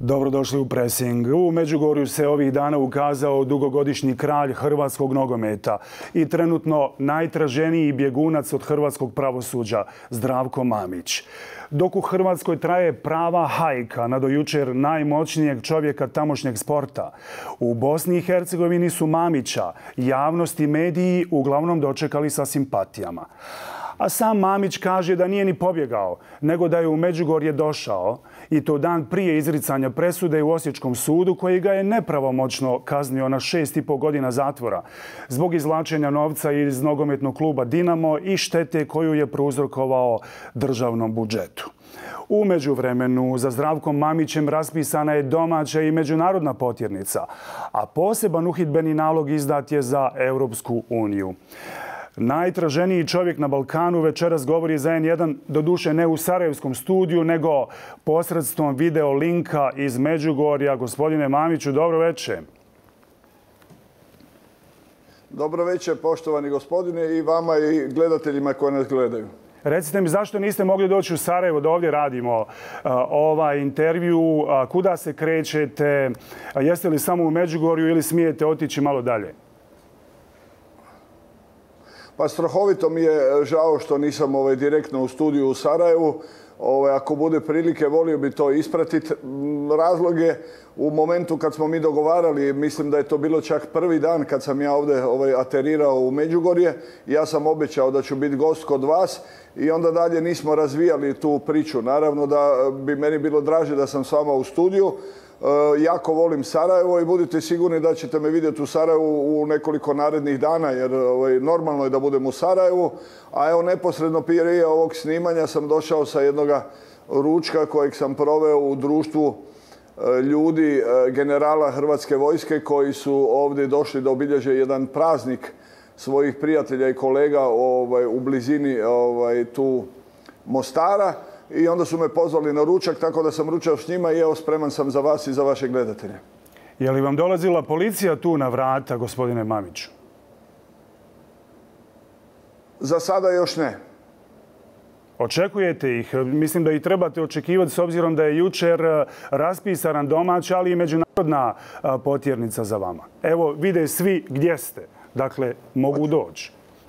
Dobrodošli u Presing. U Međugorju se ovih dana ukazao dugogodišnji kralj hrvatskog nogometa i trenutno najtraženiji bjegunac od hrvatskog pravosuđa, Zdravko Mamić. Dok u Hrvatskoj traje prava hajka na do jučer najmoćnijeg čovjeka tamošnjeg sporta, u Bosni i Hercegovini su Mamića javnost i mediji uglavnom dočekali sa simpatijama. A sam Mamić kaže da nije ni pobjegao, nego da je u Međugorje došao i to dan prije izricanja presude u Osječkom sudu koji ga je nepravomoćno kaznio na 6,5 godina zatvora zbog izvlačenja novca iz nogometnog kluba Dinamo i štete koju je prouzrokovao državnom budžetu. U međuvremenu za Zdravkom Mamićem raspisana je domaća i međunarodna potjernica, a poseban uhidbeni nalog izdat je za Europsku uniju. Najtraženiji čovjek na Balkanu večeras govori za N1, doduše ne u sarajevskom studiju, nego posredstvom video linka iz Međugorja. Gospodine Mamiću, dobro večer. Dobro večer, poštovani gospodine, i vama i gledateljima koji nas gledaju. Recite mi, zašto niste mogli doći u Sarajevo da ovdje radimo ovaj intervju? Kuda se krećete? Jeste li samo u Međugorju ili smijete otići malo dalje? Pa strahovito mi je žao što nisam direktno u studiju u Sarajevu. Ako bude prilike, volio bi to ispratiti. Razlog je u momentu kad smo mi dogovarali, mislim da je to bilo čak prvi dan kad sam ja ovdje aterirao u Međugorje. Ja sam obećao da ću biti gost kod vas i onda dalje nismo razvijali tu priču. Naravno da bi meni bilo draže da sam s vama u studiju. Jako volim Sarajevo i budite sigurni da ćete me vidjeti u Sarajevu u nekoliko narednih dana, jer normalno je da budem u Sarajevu. A evo, neposredno prije ovog snimanja sam došao sa jednog ručka kojeg sam proveo u društvu ljudi, generala Hrvatske vojske, koji su ovdje došli da obilježe jedan praznik svojih prijatelja i kolega u blizini tu Mostara. I onda su me pozvali na ručak, tako da sam ručao s njima i evo, spreman sam za vas i za vaše gledatelje. Je li vam dolazila policija tu na vrata, gospodine Mamiću? Za sada još ne. Očekujete ih? Mislim da ih trebate očekivati s obzirom da je jučer raspisana domaća, ali i međunarodna potjernica za vama. Evo, vide svi gdje ste. Dakle, mogu doći.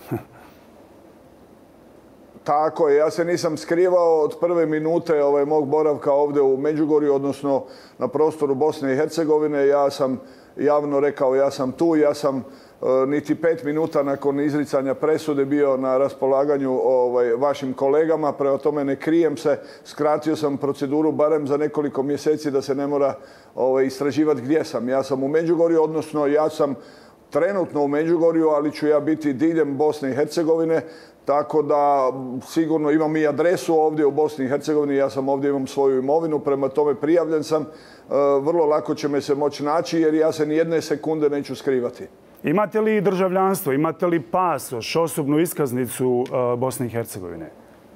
Tako je, ja se nisam skrivao od prve minute mog boravka ovdje u Međugorju, odnosno na prostoru Bosne i Hercegovine. Ja sam javno rekao, ja sam tu, ja sam niti 5 minuta nakon izricanja presude bio na raspolaganju vašim kolegama, prema tome ne krijem se, skratio sam proceduru barem za nekoliko mjeseci da se ne mora istraživati gdje sam. Ja sam u Međugorju, odnosno ja sam trenutno u Međugorju, ali ću ja biti diljem Bosne i Hercegovine, tako da sigurno imam i adresu ovdje u Bosni i Hercegovini, ja sam ovdje, imam svoju imovinu, prema tome prijavljen sam, vrlo lako će me se moći naći jer ja se ni jedne sekunde neću skrivati. Imate li državljanstvo, imate li pasoš, osobnu iskaznicu Bosne i Hercegovine?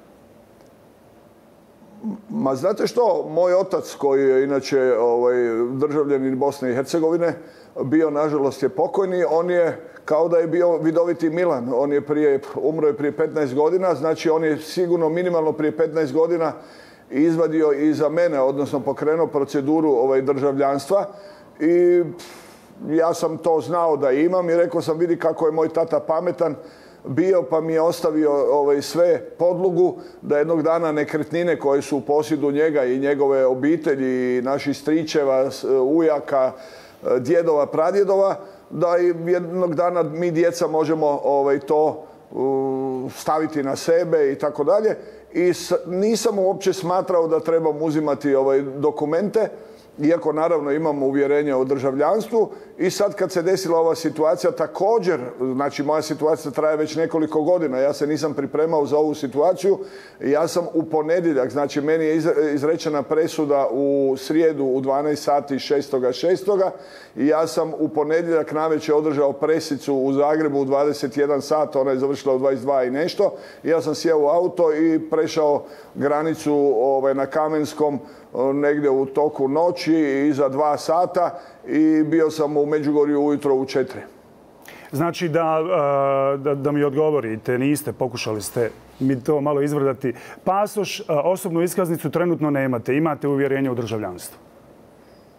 Ma znate što, moj otac koji je inače državljanin Bosne i Hercegovine, nažalost je pokojni, on je kao da je bio vidoviti Milan, umro je prije 15 godina, znači on je sigurno minimalno prije 15 godina izvadio i za mene, odnosno pokrenuo proceduru državljanstva i ja sam to znao da imam i rekao sam, vidi kako je moj tata pametan bio, pa mi je ostavio sve podlogu da jednog dana nekretnine koje su u posjedu njega i njegove obitelji i naših stričeva, ujaka, djedova, pradjedova, da jednog dana mi djeca možemo to staviti na sebe i tako dalje. I nisam uopće smatrao da trebam uzimati dokumente, iako naravno imam uvjerenje o državljanstvu. I sad kad se desila ova situacija, također, znači moja situacija traje već nekoliko godina, ja se nisam pripremao za ovu situaciju, ja sam u ponedjeljak, znači meni je izrečena presuda u srijedu u 12 sati 6.6. i ja sam u ponedjeljak navečer održao presicu u Zagrebu u 21 sat, ona je završila u 22 i nešto. Ja sam sjeo u auto i prešao granicu na Kamenskom negdje u toku noći iza 2 sata i bio sam u Međugorju ujutro u 4. Znači da mi odgovorite, niste, pokušali ste mi to malo izvrdati. Pasoš, osobnu iskaznicu trenutno nemate, imate uvjerenje u državljanstvu?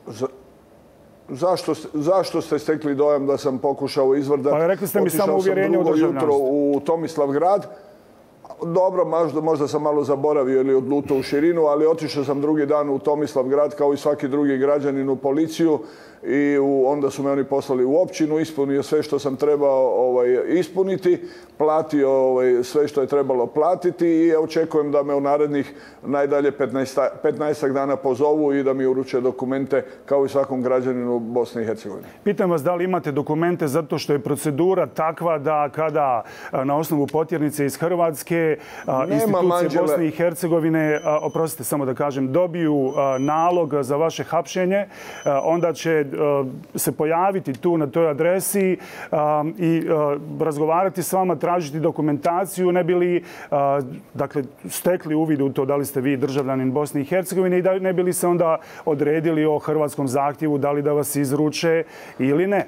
Zašto ste stekli dojam da sam pokušao izvrdati? Pa rekli ste mi samo uvjerenje u državljanstvu. Otišao sam 2. jutro u Tomislavgrad. Dobro, možda sam malo zaboravio ili odlutao u širinu, ali otišao sam drugi dan u Tomislavgrad kao i svaki drugi građanin u policiju i onda su me oni poslali u općinu, ispunio sve što sam trebao ispuniti, platio sve što je trebalo platiti i očekujem da me u narednih najdalje 15 dana pozovu i da mi uruče dokumente kao i svakom građaninu Bosne i Hercegovine. Pitam vas da li imate dokumente zato što je procedura takva da kada na osnovu potjernice iz Hrvatske institucije Bosne i Hercegovine, oprostite samo da kažem, dobiju nalog za vaše hapšenje, onda će se pojaviti tu na toj adresi i razgovarati s vama, tražiti dokumentaciju, ne bi li stekli uvid u to da li ste vi državljanin Bosne i Hercegovine i da ne bi li se onda odredili o hrvatskom zahtjevu da li da vas izruče ili ne?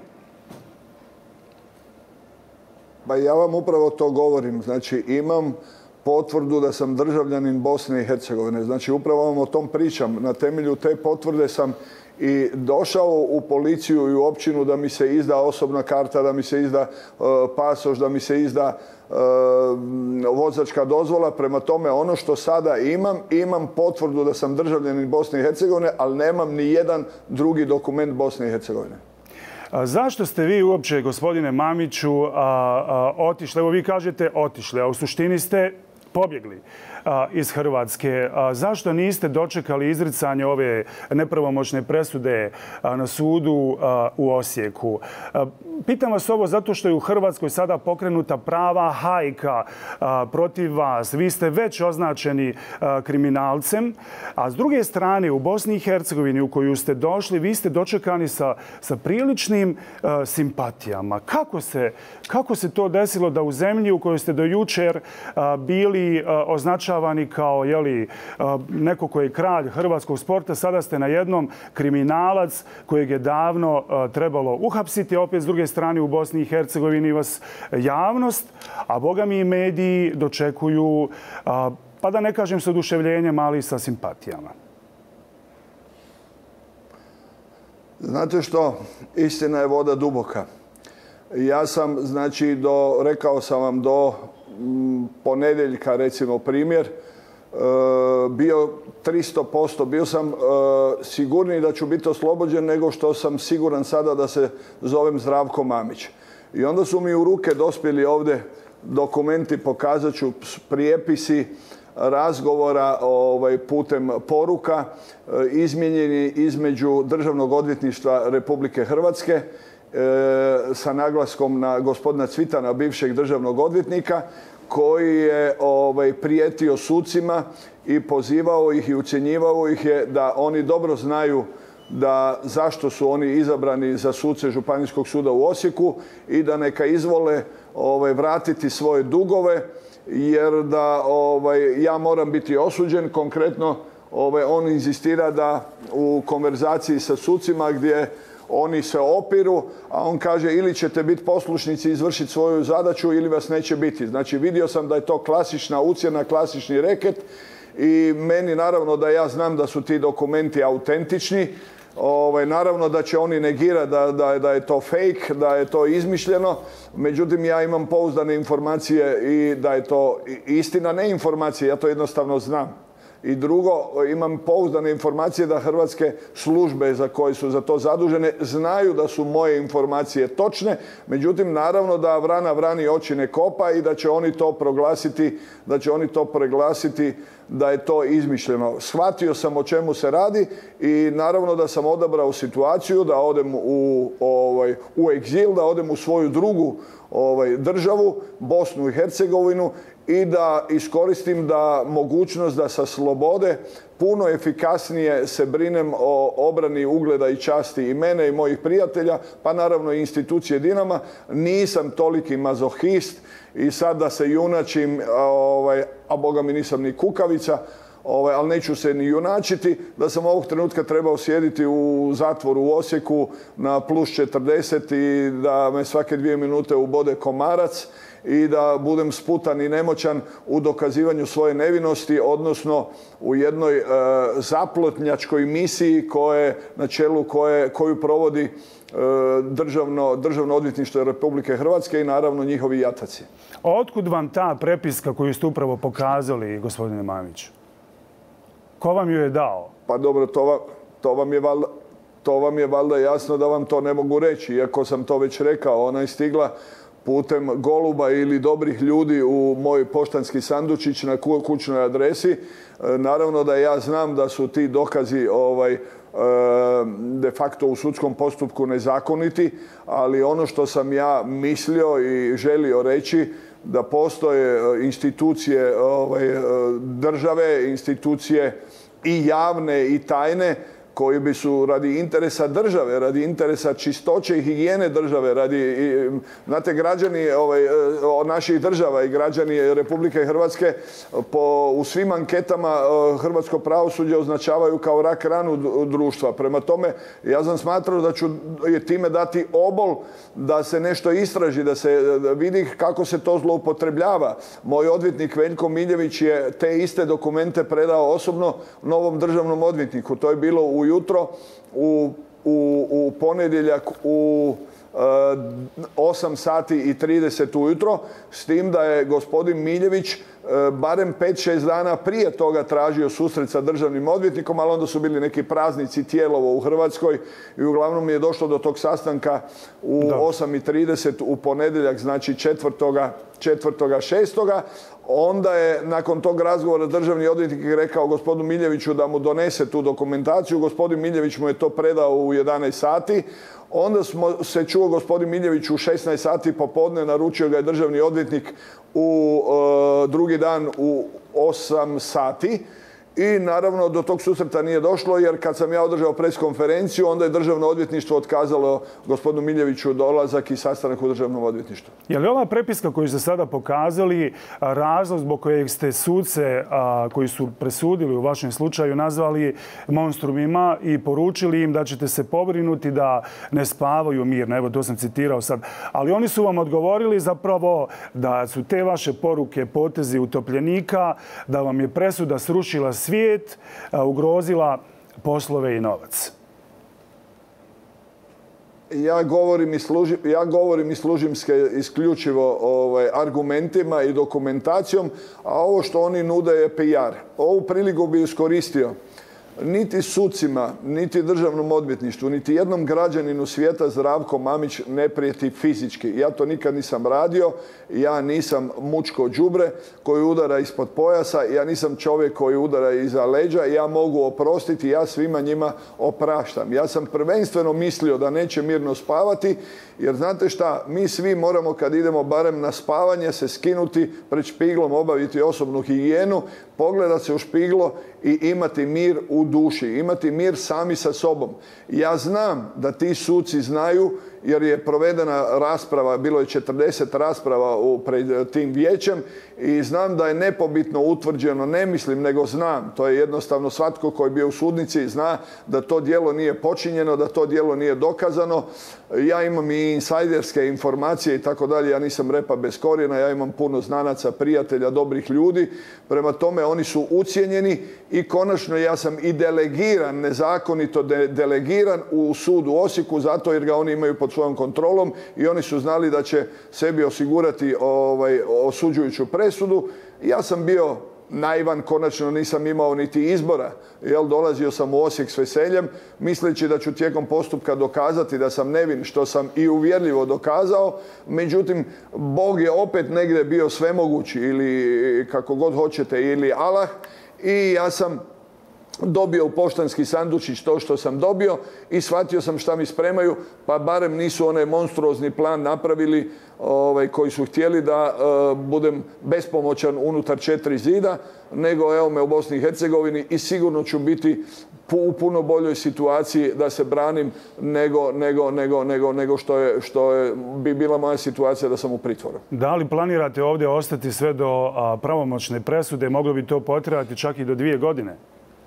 Pa ja vam upravo to govorim. Znači, imam potvrdu da sam državljanin Bosne i Hercegovine. Znači, upravo vam o tom pričam. Na temelju te potvrde sam i došao u policiju i u općinu da mi se izda osobna karta, da mi se izda pasoš, da mi se izda vozačka dozvola. Prema tome, ono što sada imam potvrdu da sam državljanin Bosne i Hercegovine, ali nemam ni jedan drugi dokument Bosne i Hercegovine. Zašto ste vi uopće, gospodine Mamiću, otišli? Evo vi kažete otišli, a u suštini ste pobjegli iz Hrvatske. Zašto niste dočekali izricanje ove nepravomoćne presude na sudu u Osijeku? Pitam vas ovo zato što je u Hrvatskoj sada pokrenuta prava hajka protiv vas. Vi ste već označeni kriminalcem, a s druge strane u Bosni i Hercegovini u koju ste došli, vi ste dočekani sa priličnim simpatijama. Kako se to desilo da u zemlji u kojoj ste do jučer bili označavani kao neko ko je kralj hrvatskog sporta, sada ste na jednom kriminalac kojeg je davno trebalo uhapsiti, a opet s druge strane u Bosni i Hercegovini vas javnost, a boga mi i mediji dočekuju, pa da ne kažem s oduševljenjem, ali sa simpatijama. Znate što? Istina je voda duboka. Ja sam, znači, rekao sam vam do ponedjeljka, recimo primjer, bio 300%, bio sam sigurniji da ću biti oslobođen nego što sam siguran sada da se zovem Zdravko Mamić. I onda su mi u ruke dospjeli ovdje dokumenti, pokazat ću, prijepisi razgovora putem poruka izmijenjeni između Državnog odvjetništva Republike Hrvatske sa naglaskom na gospodina Cvitana, bivšeg državnog odvjetnika, koji je prijetio sucima i pozivao ih i ucjenjivao ih je da oni dobro znaju zašto su oni izabrani za suce Županijskog suda u Osijeku i da neka izvole vratiti svoje dugove, jer da ja moram biti osuđen. Konkretno, on inzistira da u konverzaciji sa sucima gdje oni se opiru, a on kaže ili ćete biti poslušnici i izvršiti svoju zadaću ili vas neće biti. Znači, vidio sam da je to klasična ucjena, klasični reket i meni naravno da ja znam da su ti dokumenti autentični. Naravno da će oni negirati da je to fake, da je to izmišljeno. Međutim, ja imam pouzdane informacije i da je to istina, ne informacije, ja to jednostavno znam. I drugo, imam pouzdane informacije da hrvatske službe koje su za to zadužene znaju da su moje informacije točne. Međutim, naravno da vrana vrani oči ne kopa i da će oni to proglasiti, da je to izmišljeno. Shvatio sam o čemu se radi i naravno da sam odabrao situaciju da odem u egzil, da odem u svoju drugu državu, Bosnu i Hercegovinu, i da iskoristim mogućnost da sa slobode puno efikasnije se brinem o obrani ugleda i časti i mene i mojih prijatelja, pa naravno i institucije Dinama. Nisam toliki mazohist i sad da se junačim, a boga mi nisam ni kukavica, ali neću se ni junačiti, da sam ovog trenutka trebao sjediti u zatvoru u Osijeku na +40 i da me svake 2 minute ubode komarac i da budem sputan i nemoćan u dokazivanju svoje nevinosti, odnosno u jednoj zaplotnjačkoj misiji na čelu koju provodi Državno odvjetništvo Republike Hrvatske i naravno njihovi jataci. Otkud vam ta prepiska koju ste upravo pokazali, gospodine Mamić? Ko vam ju je dao? Pa dobro, to vam je valjda jasno da vam to ne mogu reći. Iako sam to već rekao, ona je stigla putem goluba ili dobrih ljudi u moj poštanski sandučić na kućnoj adresi. Naravno da ja znam da su ti dokazi de facto u sudskom postupku nezakoniti, ali ono što sam ja mislio i želio reći da postoje institucije države, institucije i javne i tajne koji bi su radi interesa države, radi interesa čistoće i higijene države, znate, građani naših država i građani Republike Hrvatske u svim anketama hrvatsko pravosuđe označavaju kao rak ranu društva. Prema tome, ja sam smatrao da ću time dati obol da se nešto istraži, da se vidi kako se to zloupotrebljava. Moj odvjetnik Veljko Miljević je te iste dokumente predao osobno novom državnom odvjetniku. To je bilo ujutro, u ponedjeljak u 8:30 ujutro, s tim da je gospodin Miljević barem 5-6 dana prije toga tražio susret sa državnim odvjetnikom, ali onda su bili neki praznici Tijelovo u Hrvatskoj i uglavnom je došlo do tog sastanka u 8:30 u ponedjeljak, znači 4.6. Onda je nakon tog razgovora državni odvjetnik rekao gospodinu Miljeviću da mu donese tu dokumentaciju. Gospodin Miljević mu je to predao u 11 sati. Onda se čuo gospodin Miljević u 16 sati popodne, naručio ga je državni odvjetnik drugi dan u 8 sati. I naravno do tog susreta nije došlo, jer kad sam ja održao preskonferenciju, onda je državno odvjetništvo otkazalo gospodinu Miljeviću dolazak i sastanak u državnom odvjetništvu. Je li ova prepiska koju ste sada pokazali razlog zbog kojeg ste suce koji su presudili u vašem slučaju nazvali monstrumima i poručili im da ćete se pobrinuti da ne spavaju mirno? Evo, to sam citirao sad. Ali oni su vam odgovorili zapravo da su te vaše poruke potezi utopljenika, da vam je presuda srušila svijet, ugrozila poslove i novac. Ja govorim i služim se isključivo argumentima i dokumentacijom, a ovo što oni nude je PR. Ovu priliku bi iskoristio. Niti sucima, niti državnom odvjetništvu, niti jednom građaninu svijeta Zdravko Mamić ne prijeti fizički. Ja to nikad nisam radio, ja nisam mučko đubre koji udara ispod pojasa, ja nisam čovjek koji udara iza leđa, ja mogu oprostiti, ja svima njima opraštam. Ja sam prvenstveno mislio da neće mirno spavati, jer znate šta, mi svi moramo kad idemo barem na spavanje se skinuti pred špiglom, obaviti osobnu higijenu, pogledati se u špiglo i imati mir u duši, imati mir sami sa sobom. Ja znam da ti suci znaju, jer je provedena rasprava, bilo je 40 rasprava pred tim vijećem i znam da je nepobitno utvrđeno, ne mislim nego znam, to je jednostavno svatko koji je bio u sudnici zna da to djelo nije počinjeno, da to djelo nije dokazano. Ja imam i insajderske informacije i tako dalje, ja nisam repa bez korijena, ja imam puno znanaca, prijatelja, dobrih ljudi, prema tome oni su ucijenjeni i konačno ja sam i delegiran, nezakonito delegiran u sud u Osijeku, zato jer ga oni imaju pod svojom kontrolom i oni su znali da će sebi osigurati osuđujuću presudu. Ja sam bio naivan, konačno nisam imao niti izbora. Dolazio sam u Osijek s veseljem, misleći da ću tijekom postupka dokazati da sam nevin, što sam i uvjerljivo dokazao. Međutim, Bog je opet negdje bio svemogući ili kako god hoćete, ili Allah, i ja sam dobio u poštanski sandučić to što sam dobio i shvatio sam šta mi spremaju, pa barem nisu onaj monstruozni plan napravili koji su htjeli da budem bespomoćan unutar 4 zida, nego evo me u Bosni i Hercegovini i sigurno ću biti u puno boljoj situaciji da se branim nego što bi bila moja situacija da sam u pritvoru. Da li planirate ovdje ostati sve do pravomoćne presude? Moglo bi to potrajati čak i do 2 godine?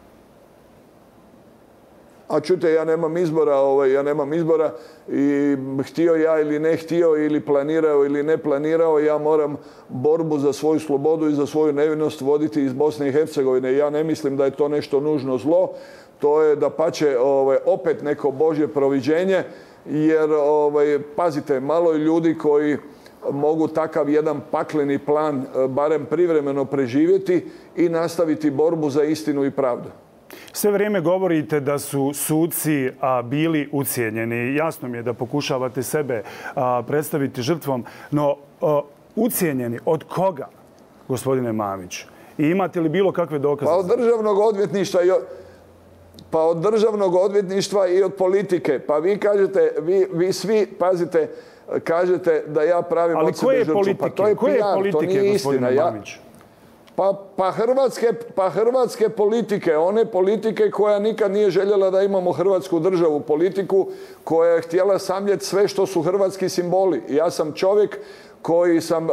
A čujte, ja nemam izbora i htio ja ili ne htio ili planirao ili ne planirao, ja moram borbu za svoju slobodu i za svoju nevinost voditi iz Bosne i Hercegovine. Ja ne mislim da je to nešto nužno zlo, to je dapače opet neko Božje proviđenje, jer pazite, malo je ljudi koji mogu takav jedan pakleni plan barem privremeno preživjeti i nastaviti borbu za istinu i pravdu. Sve vrijeme govorite da su suci bili ucijenjeni. Jasno mi je da pokušavate sebe predstaviti žrtvom, no ucijenjeni od koga, gospodine Mamić? I imate li bilo kakve dokaze? Pa od Državnog odvjetništva i od politike. Pa vi kažete, vi svi, pazite, kažete da ja pravim od sebe žrtvu. Pa to je PR, to nije istina. Pa hrvatske politike, one politike koja nikad nije željela da imamo hrvatsku državu, politiku koja je htjela samljeti sve što su hrvatski simboli. Ja sam čovjek koji sam,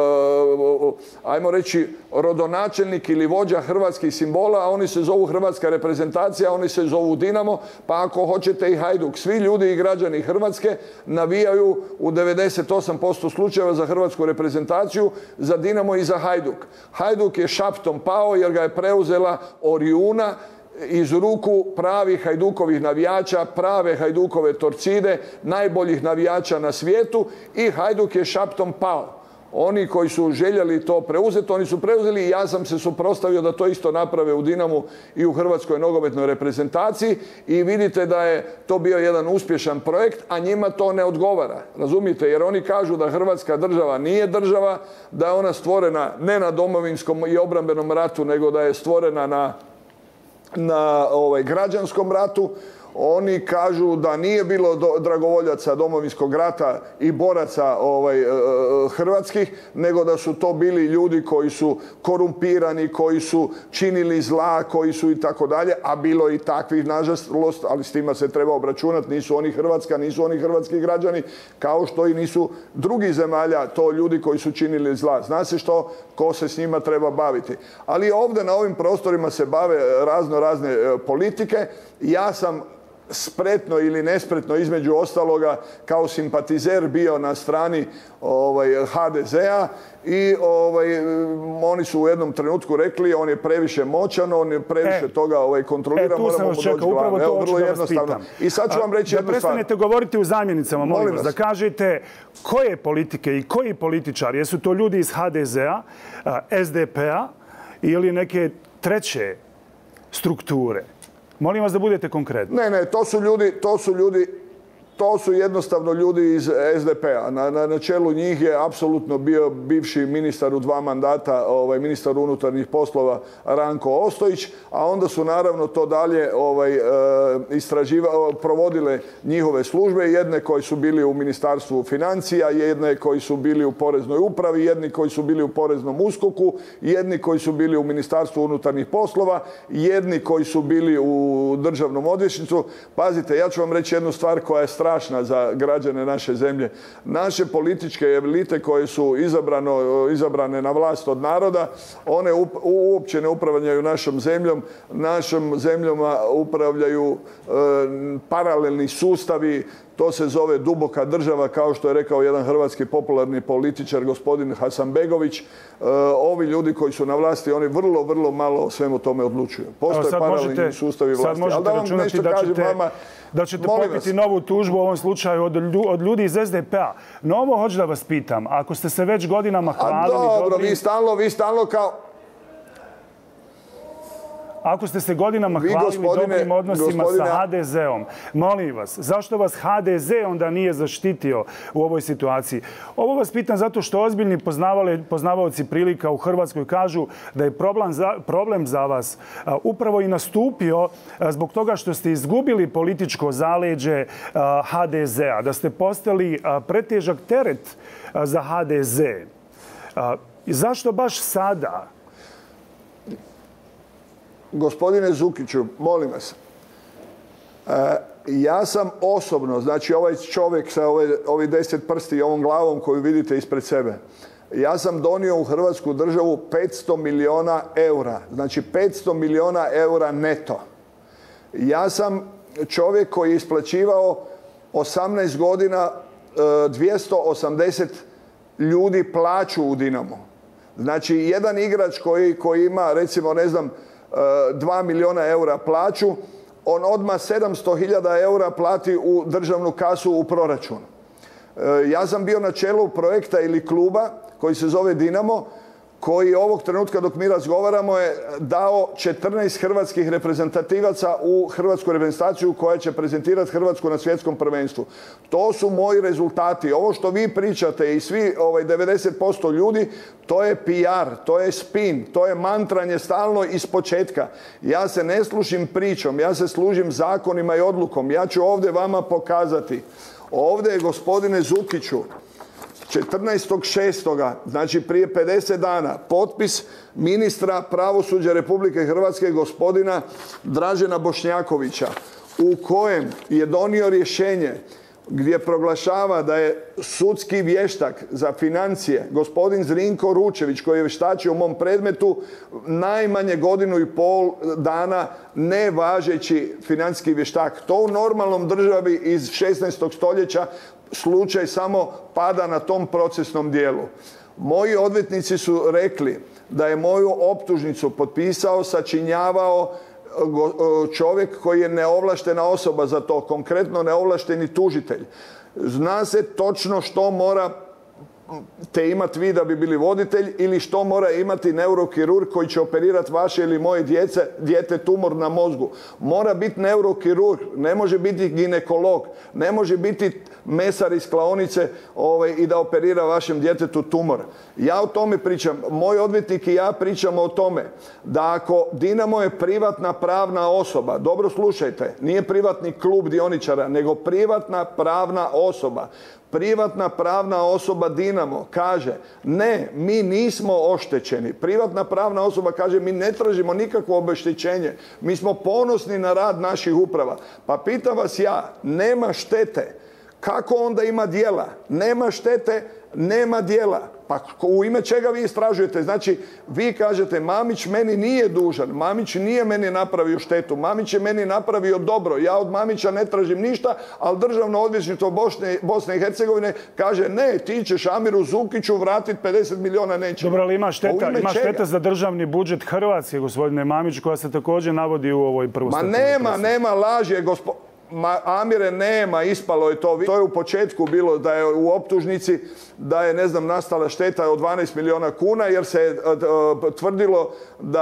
ajmo reći, rodonačelnik ili vođa hrvatskih simbola, a oni se zovu hrvatska reprezentacija, oni se zovu Dinamo, pa ako hoćete i Hajduk. Svi ljudi i građani Hrvatske navijaju u 98% slučajeva za hrvatsku reprezentaciju, za Dinamo i za Hajduk. Hajduk je šaptom pao jer ga je preuzela Orijuna iz ruku pravih Hajdukovih navijača, prave Hajdukove Torcide, najboljih navijača na svijetu, i Hajduk je šaptom pao. Oni koji su željeli to preuzeti, oni su preuzeli i ja sam se suprotstavio da to isto naprave u Dinamu i u hrvatskoj nogometnoj reprezentaciji, i vidite da je to bio jedan uspješan projekt, a njima to ne odgovara. Razumijete? Jer oni kažu da Hrvatska država nije država, da je ona stvorena ne na Domovinskom i obrambenom ratu, nego da je stvorena na građanskom ratu. Oni kažu da nije bilo dragovoljaca Domovinskog rata i boraca hrvatskih, nego da su to bili ljudi koji su korumpirani, koji su činili zla, koji su i tako dalje, a bilo i takvih, nažalost, ali s tima se treba obračunati. Nisu oni Hrvatska, nisu oni hrvatski građani, kao što i nisu drugih zemalja to ljudi koji su činili zla. Zna se ko se s njima treba baviti. Ali ovdje na ovim prostorima se bave razne politike. Ja sam spretno ili nespretno, između ostaloga, kao simpatizer bio na strani HDZ-a i oni su u jednom trenutku rekli on je previše moćan, on je previše toga kontrolira, moramo mu doći glave. Evo, vrlo jednostavno. I sad ću vam reći jednu stvar. Da prestanete govoriti u zamjenicama, molim vas, da kažete koje politike i koji političari, jesu to ljudi iz HDZ-a, SDP-a ili neke treće strukture? Molim vas da budete konkretni. Ne, to su jednostavno ljudi iz SDP-a. Na čelu njih je apsolutno bio bivši ministar u 2 mandata, ministar unutarnjih poslova Ranko Ostojić, a onda su naravno to dalje provodile njihove službe, jedne koji su bili u Ministarstvu financija, jedne koji su bili u Poreznoj upravi, jedni koji su bili u Poreznom USKOK-u, jedni koji su bili u Ministarstvu unutarnjih poslova, jedni koji su bili u Državnom odvjetništvu. Pazite, ja ću vam reći jednu stvar koja je strašna za građane naše zemlje. Naše političke elite koje su izabrane na vlast od naroda, one uopće ne upravljaju našom zemljom. Našom zemljama upravljaju paralelni sustavi. To se zove duboka država, kao što je rekao jedan hrvatski popularni političar, gospodin Hasanbegović. Ovi ljudi koji su na vlasti, oni vrlo malo o svemu tome odlučuju. Postoje paralelni sustavi vlasti. Sad možete računati da ćete popiti novu tužbu u ovom slučaju od ljudi iz SDP-a. No ovo hoću da vas pitam. Ako ste se već godinama hvalili... Dobro, vi stalno kao... Ako ste se godinama hvalili dobrim odnosima sa HDZ-om, molim vas, zašto vas HDZ onda nije zaštitio u ovoj situaciji? Ovo vas pitam zato što ozbiljni poznavaoci prilika u Hrvatskoj kažu da je problem za vas upravo i nastupio zbog toga što ste izgubili političko zaleđe HDZ-a, da ste postali pretežak teret za HDZ. Zašto baš sada? Gospodine Zukiću, molim vas, Ja sam osobno, znači ovaj čovjek sa ovih 10 prsti i ovom glavom koju vidite ispred sebe, ja sam donio u Hrvatsku državu 500 milijuna eura. Znači 500 milijuna eura neto. Ja sam čovjek koji je isplaćivao 18 godina 280 ljudi plaću u Dinamo. Znači jedan igrač koji ima recimo 2 milijuna eura plaću, on odmah 700.000 eura plati u državnu kasu u proračun. Ja sam bio na čelu projekta ili kluba koji se zove Dinamo, koji ovog trenutka dok mi razgovaramo je dao 14 hrvatskih reprezentativaca u hrvatsku reprezentaciju koja će prezentirati Hrvatsku na svjetskom prvenstvu. To su moji rezultati. Ovo što vi pričate i svi 90% ljudi, to je PR, to je spin, to je mantranje stalno iz početka. Ja se ne služim pričom, ja se služim zakonima i odlukom. Ja ću ovdje vama pokazati. Ovdje je, gospodine Zukiću, 14.6. znači prije 50 dana, potpis ministra pravosuđa Republike Hrvatske gospodina Dražena Bošnjakovića, u kojem je donio rješenje gdje proglašava da je sudski vještak za financije gospodin Zrinko Ručević, koji je vještačio u mom predmetu, najmanje 1,5 dana nevažeći financijski vještak. To u normalnom državi iz 16. stoljeća slučaj samo pada na tom procesnom dijelu. Moji odvjetnici su rekli da je moju optužnicu potpisao, sačinjavao čovjek koji je neovlaštena osoba za to, konkretno neovlašteni tužitelj. Zna se točno što morate imati vi da bi bili voditelj ili što mora imati neurokirurg koji će operirati vaše ili moje dijete tumor na mozgu. Mora biti neurokirurg, ne može biti ginekolog, ne može biti mesar iz klaonice i da operira vašem djetetu tumor. Ja o tome pričam. Moj odvjetnik i ja pričamo o tome da ako Dinamo je privatna pravna osoba, dobro slušajte, nije privatni klub dioničara, nego privatna pravna osoba. Privatna pravna osoba Dinamo kaže ne, mi nismo oštećeni. Privatna pravna osoba kaže mi ne tražimo nikakvo obeštećenje. Mi smo ponosni na rad naših uprava. Pa pitam vas ja, nema štete. Kako onda ima djela? Nema štete, nema djela. Pa u ime čega vi istražujete? Znači, vi kažete Mamić meni nije dužan, Mamić nije meni napravio štetu, Mamić je meni napravio dobro. Ja od Mamića ne tražim ništa, ali Državno odvjetništvo Bosne i Hercegovine kaže ne, ti ćeš Amiru Zukiću vratiti 50 milijuna, neće. Dobro, ali ima šteta za državni budžet Hrvatske, gospodine Mamić, koja se također navodi u ovoj prvostepenoj presudi. Nema, laž je, Amire, nema, ispalo je to. To je u početku bilo da je u optužnici da je, nastala šteta od 12 milijuna kuna jer se tvrdilo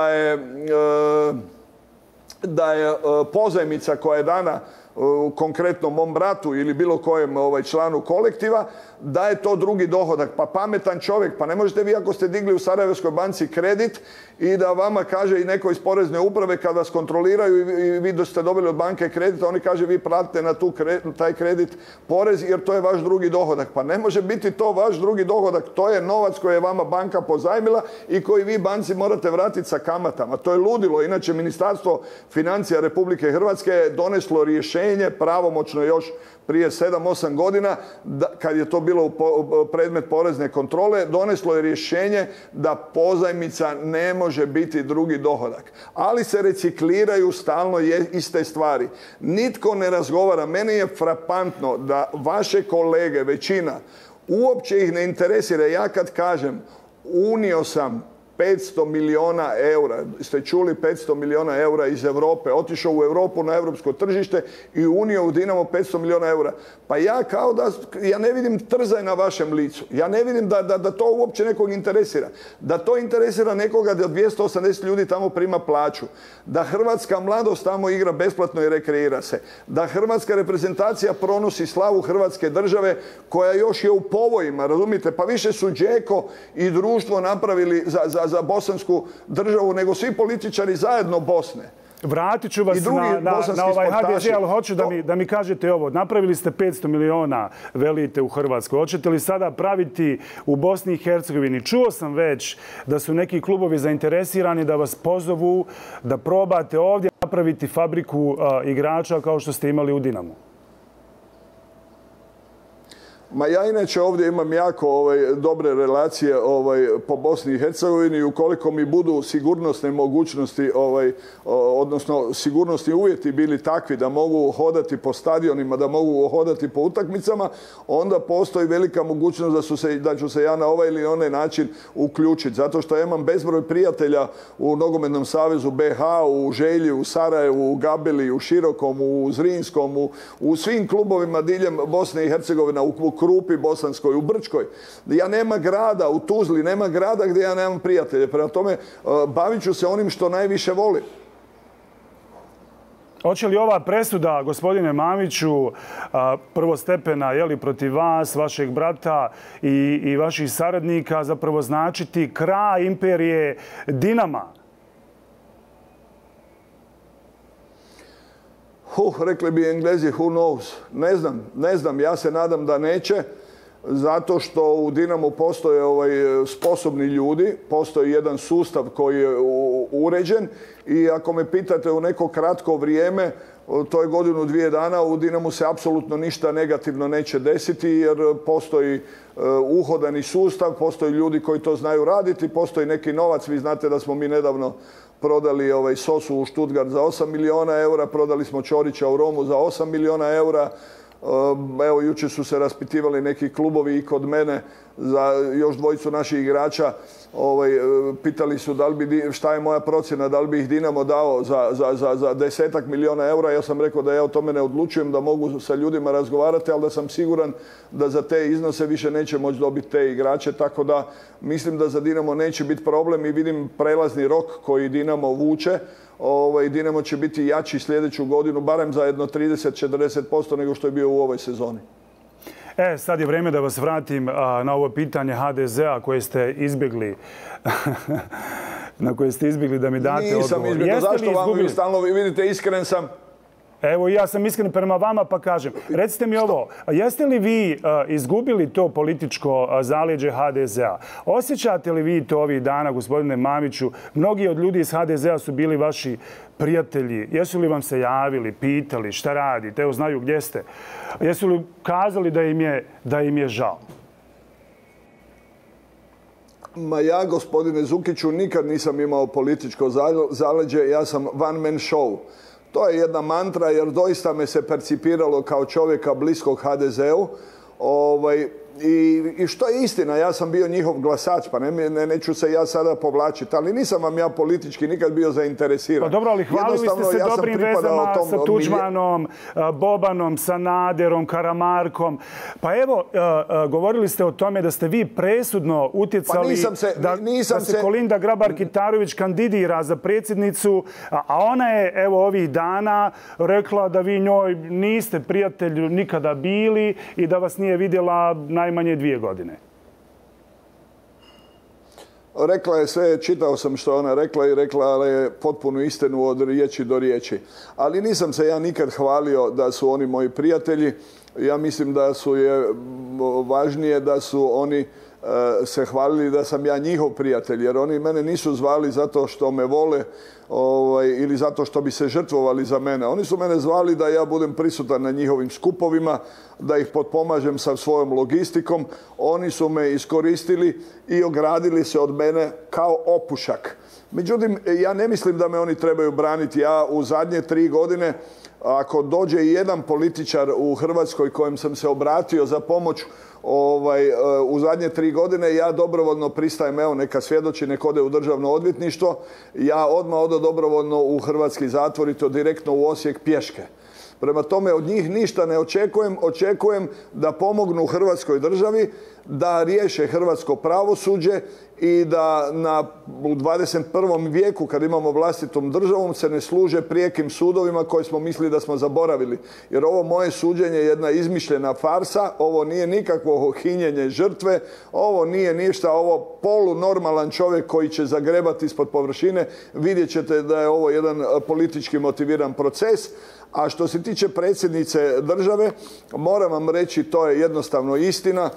da je pozajmica koja je dana konkretno mom bratu ili bilo kojem članu kolektiva, da je to drugi dohodak. Pa pametan čovjek, pa ne možete vi ako ste digli u Sarajevskoj banci kredit i da vama kaže i neko iz porezne uprave kad vas kontroliraju i vi da ste dobili od banke kredit, oni kaže vi platite na taj kredit porez jer to je vaš drugi dohodak. Pa ne može biti to vaš drugi dohodak, to je novac koji je vama banka pozajmila i koji vi banci morate vratiti sa kamatama. To je ludilo. Inače, Ministarstvo financija Republike Hrvatske je doneslo rješenje pravomoćno još prije 7-8 godina, kad je to bilo predmet porezne kontrole, doneslo je rješenje da pozajmica ne može biti drugi dohodak. Ali se recikliraju stalno iste stvari. Nitko ne razgovara. Meni je frapantno da vaše kolege, većina, uopće ih ne interesira. Ja kad kažem, unio sam 500 milijuna eura, ste čuli 500 milijuna eura iz Europe, otišao u Europu na europsko tržište i unio u Dinamo 500 milijuna eura. Pa ja ja ne vidim trzaj na vašem licu. Ja ne vidim da to uopće nekog interesira. Da to interesira nekoga da 280 ljudi tamo prima plaću. Da hrvatska mladost tamo igra besplatno i rekreira se. Da hrvatska reprezentacija pronosi slavu Hrvatske države koja još je u povojima, razumijete? Pa više su Đeko i društvo napravili za bosansku državu nego svi političari zajedno Bosne. Vratit ću vas na ovaj HDZ, ali hoću da mi kažete ovo. Napravili ste 500 milijuna, velite u Hrvatskoj. Hoćete li sada praviti u Bosni i Hercegovini? Čuo sam već da su neki klubovi zainteresirani da vas pozovu, da probate ovdje napraviti fabriku igrača kao što ste imali u Dinamu? Ma ja inače ovdje imam jako dobre relacije po Bosni i Hercegovini i ukoliko mi budu sigurnosne mogućnosti, odnosno sigurnosni uvjeti bili takvi da mogu hodati po stadionima, da mogu hodati po utakmicama, onda postoji velika mogućnost da ću se ja na ovaj ili onaj način uključiti. Zato što ja imam bezbroj prijatelja u Nogometnom savezu BH, u Želji, u Sarajevu, u Gabeli, u Širokom, u Zrinskom, u svim klubovima diljem Bosne i Hercegovine, u Krupi Bosanskoj, u Brčkoj. Ja nema grada, u Tuzli, nema grada gdje ja nemam prijatelje. Prema tome, bavit ću se onim što najviše volim. Hoće li ova presuda, gospodine Mamiću, prvostepena protiv vas, vašeg brata i vaših saradnika zapravo značiti kraj imperije Dinama? Rekli bi Englezi, who knows? Ne znam. Ja se nadam da neće, zato što u Dinamu postoje sposobni ljudi, postoji jedan sustav koji je uređen i ako me pitate u neko kratko vrijeme, to je godinu, 2 dana, u Dinamu se apsolutno ništa negativno neće desiti jer postoji uhodani sustav, postoji ljudi koji to znaju raditi, postoji neki novac. Vi znate da smo mi nedavno prodali Sosu u Stuttgart za 8 milijuna eura, prodali smo Ćorića u Romu za 8 milijuna eura. Evo, jučer su se raspitivali neki klubovi i kod mene za još dvojicu naših igrača. Pitali su šta je moja procjena, da li bi ih Dinamo dao za 10 milijuna eura. Ja sam rekao da ja o tome ne odlučujem, da mogu sa ljudima razgovarati, ali da sam siguran da za te iznose više neće moći dobiti te igrače. Tako da mislim da za Dinamo neće biti problem i vidim prelazni rok koji Dinamo vuče. Dinamo će biti jači sljedeću godinu, barem za jedno 30-40% nego što je bio u ovoj sezoni. Sad je vrijeme da vas vratim na ovo pitanje HDZ-a koje ste izbjegli. Na koje ste izbjegli da mi date odgovor. Nisam izbjegao. Zašto vam vi stalno vidite, iskren sam? Evo, ja sam iskren prema vama pa kažem. Recite mi ovo, jeste li vi izgubili to političko zaleđe HDZ-a? Osjećate li vi to ovih dana, gospodine Mamiću? Mnogi od ljudi iz HDZ-a su bili vaši prijatelji. Jesu li vam se javili, pitali šta radite? Evo, znaju gdje ste. Jesu li kazali da im je žao? Ma ja, gospodine Zukiću, nikad nisam imao političko zaleđe. Ja sam one man show. To je jedna mantra jer doista me se percipiralo kao čovjeka bliskog HDZ-u. I što je istina, ja sam bio njihov glasač, pa neću se ja sada povlačiti, ali nisam vam ja politički nikad bio zainteresiran. Pa dobro, ali hvalili ste se dobrim vezama sa Tuđmanom, Bobanom, Sanaderom, Karamarkom. Pa evo, govorili ste o tome da ste vi presudno utjecali da se Kolinda Grabar-Kitarović kandidira za predsjednicu, a ona je evo ovih dana rekla da vi njoj niste prijatelj nikada bili i da vas nije vidjela najmanje 2 godine. Rekla je sve, čitao sam što ona rekla i rekla je potpunu istinu od riječi do riječi. Ali nisam se ja nikad hvalio da su oni moji prijatelji. Ja mislim da je važnije da su oni se hvalili da sam ja njihov prijatelj, jer oni mene nisu zvali zato što me vole ili zato što bi se žrtvovali za mene. Oni su mene zvali da ja budem prisutan na njihovim skupovima, da ih potpomažem sa svojom logistikom. Oni su me iskoristili i ogradili se od mene kao opušak. Međutim, ja ne mislim da me oni trebaju braniti. Ja u zadnje 3 godine, ako dođe i jedan političar u Hrvatskoj kojem sam se obratio za pomoć u zadnje 3 godine, ja dobrovoljno pristajem, evo neka svjedoči, nek ode u državno odvjetništvo, ja odmah odo dobrovoljno u hrvatski zatvor i to direktno u Osijek pješke. Prema tome, od njih ništa ne očekujem. Očekujem da pomognu Hrvatskoj državi, da riješe hrvatsko pravosuđe i da u 21. vijeku, kad imamo vlastitom državom, se ne služe prijekim sudovima koje smo mislili da smo zaboravili. Jer ovo moje suđenje je jedna izmišljena farsa, ovo nije nikakvo hinjenje žrtve, ovo nije ništa, ovo polunormalan čovjek koji će zagrebati ispod površine. Vidjet ćete da je ovo jedan politički motiviran proces. A što se tiče predsjednice države, moram vam reći, to je jednostavno istina.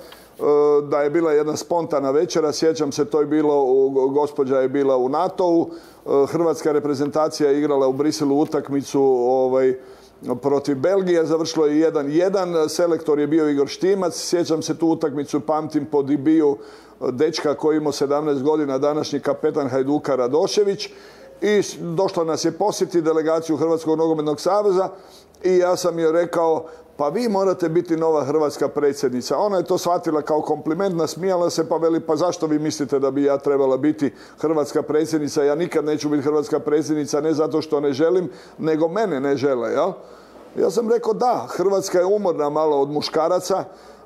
da je bila jedna spontana večera. Sjećam se, to je bilo, gospođa je bila u NATO-u, hrvatska reprezentacija je igrala u Briselu utakmicu protiv Belgije, završilo je 1-1, selektor je bio Igor Štimac, sjećam se tu utakmicu, pamtim po debiju dečka koji imao 17 godina, današnji kapetan Hajduka Radošević, i došla nas je posjetiti delegaciju Hrvatskog nogometnog saveza i ja sam joj rekao, pa vi morate biti nova hrvatska predsjednica. Ona je to shvatila kao kompliment, nasmijala se, pa veli, pa zašto vi mislite da bi ja trebala biti hrvatska predsjednica? Ja nikad neću biti hrvatska predsjednica, ne zato što ne želim, nego mene ne žele, jel? Ja sam rekao, da, Hrvatska je umorna malo od muškaraca,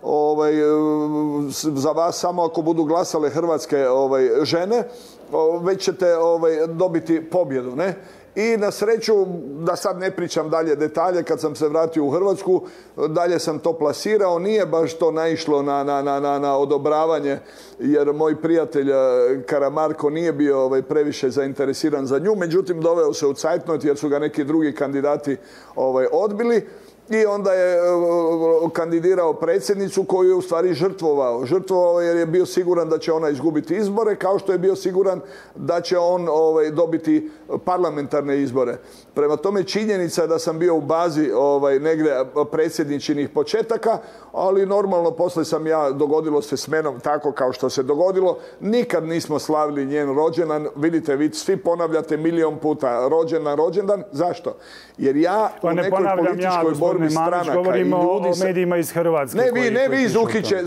za vas samo ako budu glasale hrvatske žene, već ćete dobiti pobjedu, ne? I na sreću, da sad ne pričam dalje detalje, kad sam se vratio u Hrvatsku, dalje sam to plasirao. Nije baš to naišlo na odobravanje, jer moj prijatelj Karamarko nije bio previše zainteresiran za nju. Međutim, doveo se u cajtnot jer su ga neki drugi kandidati odbili. I onda je kandidirao predsjednicu koju je u stvari žrtvovao. Žrtvovao jer je bio siguran da će ona izgubiti izbore, kao što je bio siguran da će on dobiti parlamentarne izbore. Prema tome, činjenica je da sam bio u bazi negdje predsjedničinih početaka, ali normalno poslije sam ja, dogodilo se s menom tako kao što se dogodilo. Nikad nismo slavili njen rođendan. Vidite, vi svi ponavljate milion puta rođendan. Zašto? Jer ja u nekoj političkoj borbi stranaka govorimo o medijima iz Hrvatske. Ne vi Zukiće,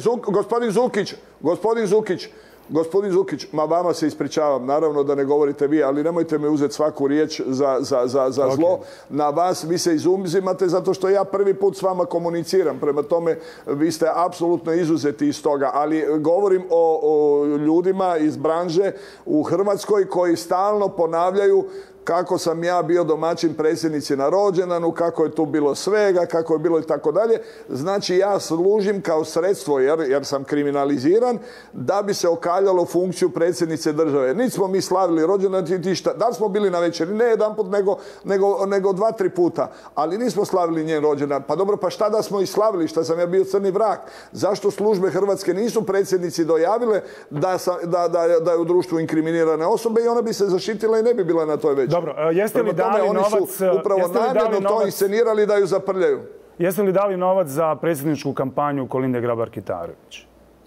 gospodin Zukić, ma vama se ispričavam, naravno da ne govorite vi, ali nemojte me uzeti svaku riječ za zlo. Na vas vi se izuzimate zato što ja prvi put s vama komuniciram. Prema tome, vi ste apsolutno izuzeti iz toga. Ali govorim o ljudima iz branže u Hrvatskoj koji stalno ponavljaju kako sam ja bio domaćin predsjednici na rođendanu, kako je tu bilo svega, kako je bilo i tako dalje. Znači, ja služim kao sredstvo, jer sam kriminaliziran, da bi se okaljalo funkciju predsjednice države. Niti smo mi slavili rođendan, da li smo bili na večeri? Ne jedan put, nego 2-3 puta. Ali nismo slavili njen rođendan. Pa dobro, pa šta da smo i slavili? Šta sam ja bio crni vrag? Zašto službe Hrvatske nisu predsjednici dojavile da je u društvu inkriminirane osobe i ona bi se zaštitila i ne bi bila na toj večeri? Dobro, jeste li dali novac... Oni su upravo namjerno to inscenirali da ju zaprljaju. Jeste li dali novac za predsjedničku kampanju Kolinde Grabar-Kitarović?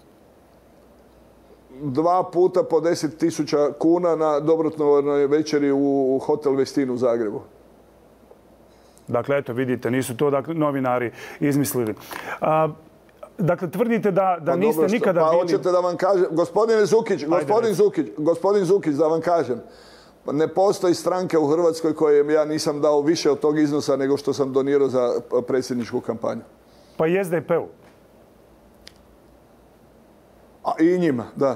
2 puta po 10.000 kuna na dobrotvornoj večeri u Hotel Westin u Zagrebu. Dakle, eto, vidite, nisu to novinari izmislili. Dakle, tvrdite da niste nikada bili... Pa hoćete da vam kažem, gospodin Zukić, da vam kažem, ne postoji stranke u Hrvatskoj koje ja nisam dao više od tog iznosa nego što sam donirao za predsjedničku kampanju. Pa i SDP-u? I njima, da.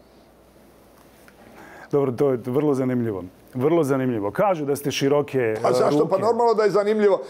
Dobro, to je vrlo zanimljivo. Vrlo zanimljivo. Kažu da ste široke ruke. Zašto? Pa normalno da je zanimljivo.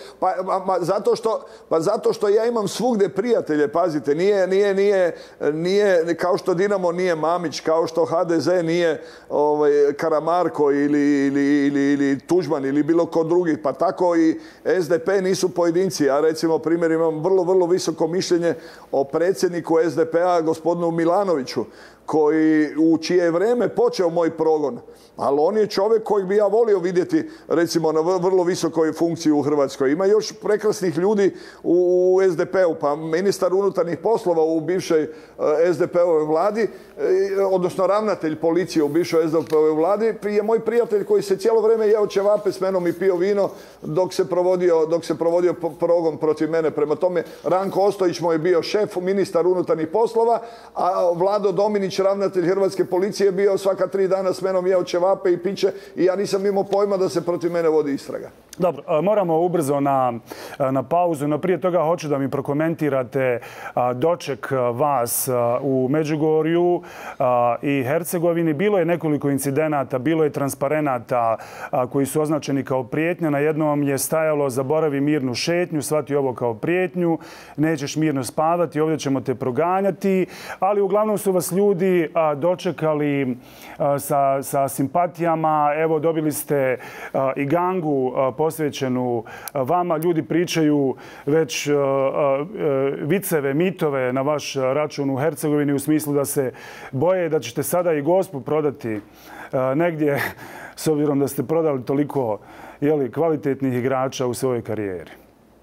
Zato što ja imam svugdje prijatelje, pazite. Nije kao što Dinamo nije Mamić, kao što HDZ nije Karamarko ili Tuđman ili bilo ko drugi. Pa tako i SDP nisu pojedinci. Ja recimo primjer imam vrlo visoko mišljenje o predsjedniku SDP-a gospodinu Milanoviću, u čije je vrijeme počeo moj progon. Ali on je čovjek kojeg bi ja volio vidjeti, recimo, na vrlo visokoj funkciji u Hrvatskoj. Ima još prekrasnih ljudi u SDP-u, pa ministar unutarnjih poslova u bivšoj SDP-ovoj vladi, odnosno ravnatelj policije u bivšoj SDP-ovoj vladi, je moj prijatelj koji se cijelo vrijeme jeo ćevape s menom i pio vino dok se provodio progon protiv mene. Prema tome, Ranko Ostojić mu je bio šef, ministar unutarnjih poslova, a Vlado Dominić, ravnatelj Hrvatske policije, je bio svaka 3 dana s menom jeo ćevape i piće i ja nisam imao pojma da se protiv mene vodi istraga. Dobro, moramo ubrzo na pauzu, no prije toga hoću da mi prokomentirate doček vas u Međugorju i Hercegovini. Bilo je nekoliko incidenata, bilo je transparenata koji su označeni kao prijetnja. Na jednom je stajalo zaboravi mirnu šetnju, shvati ovo kao prijetnju, nećeš mirno spavati, ovdje ćemo te proganjati, ali uglavnom su vas ljudi ljudi dočekali sa simpatijama. Evo, dobili ste i gangu posvećenu vama. Ljudi pričaju već viceve, mitove na vaš račun u Hercegovini u smislu da se boje da ćete sada i Gospu prodati negdje, s obzirom da ste prodali toliko kvalitetnih igrača u svojoj karijeri.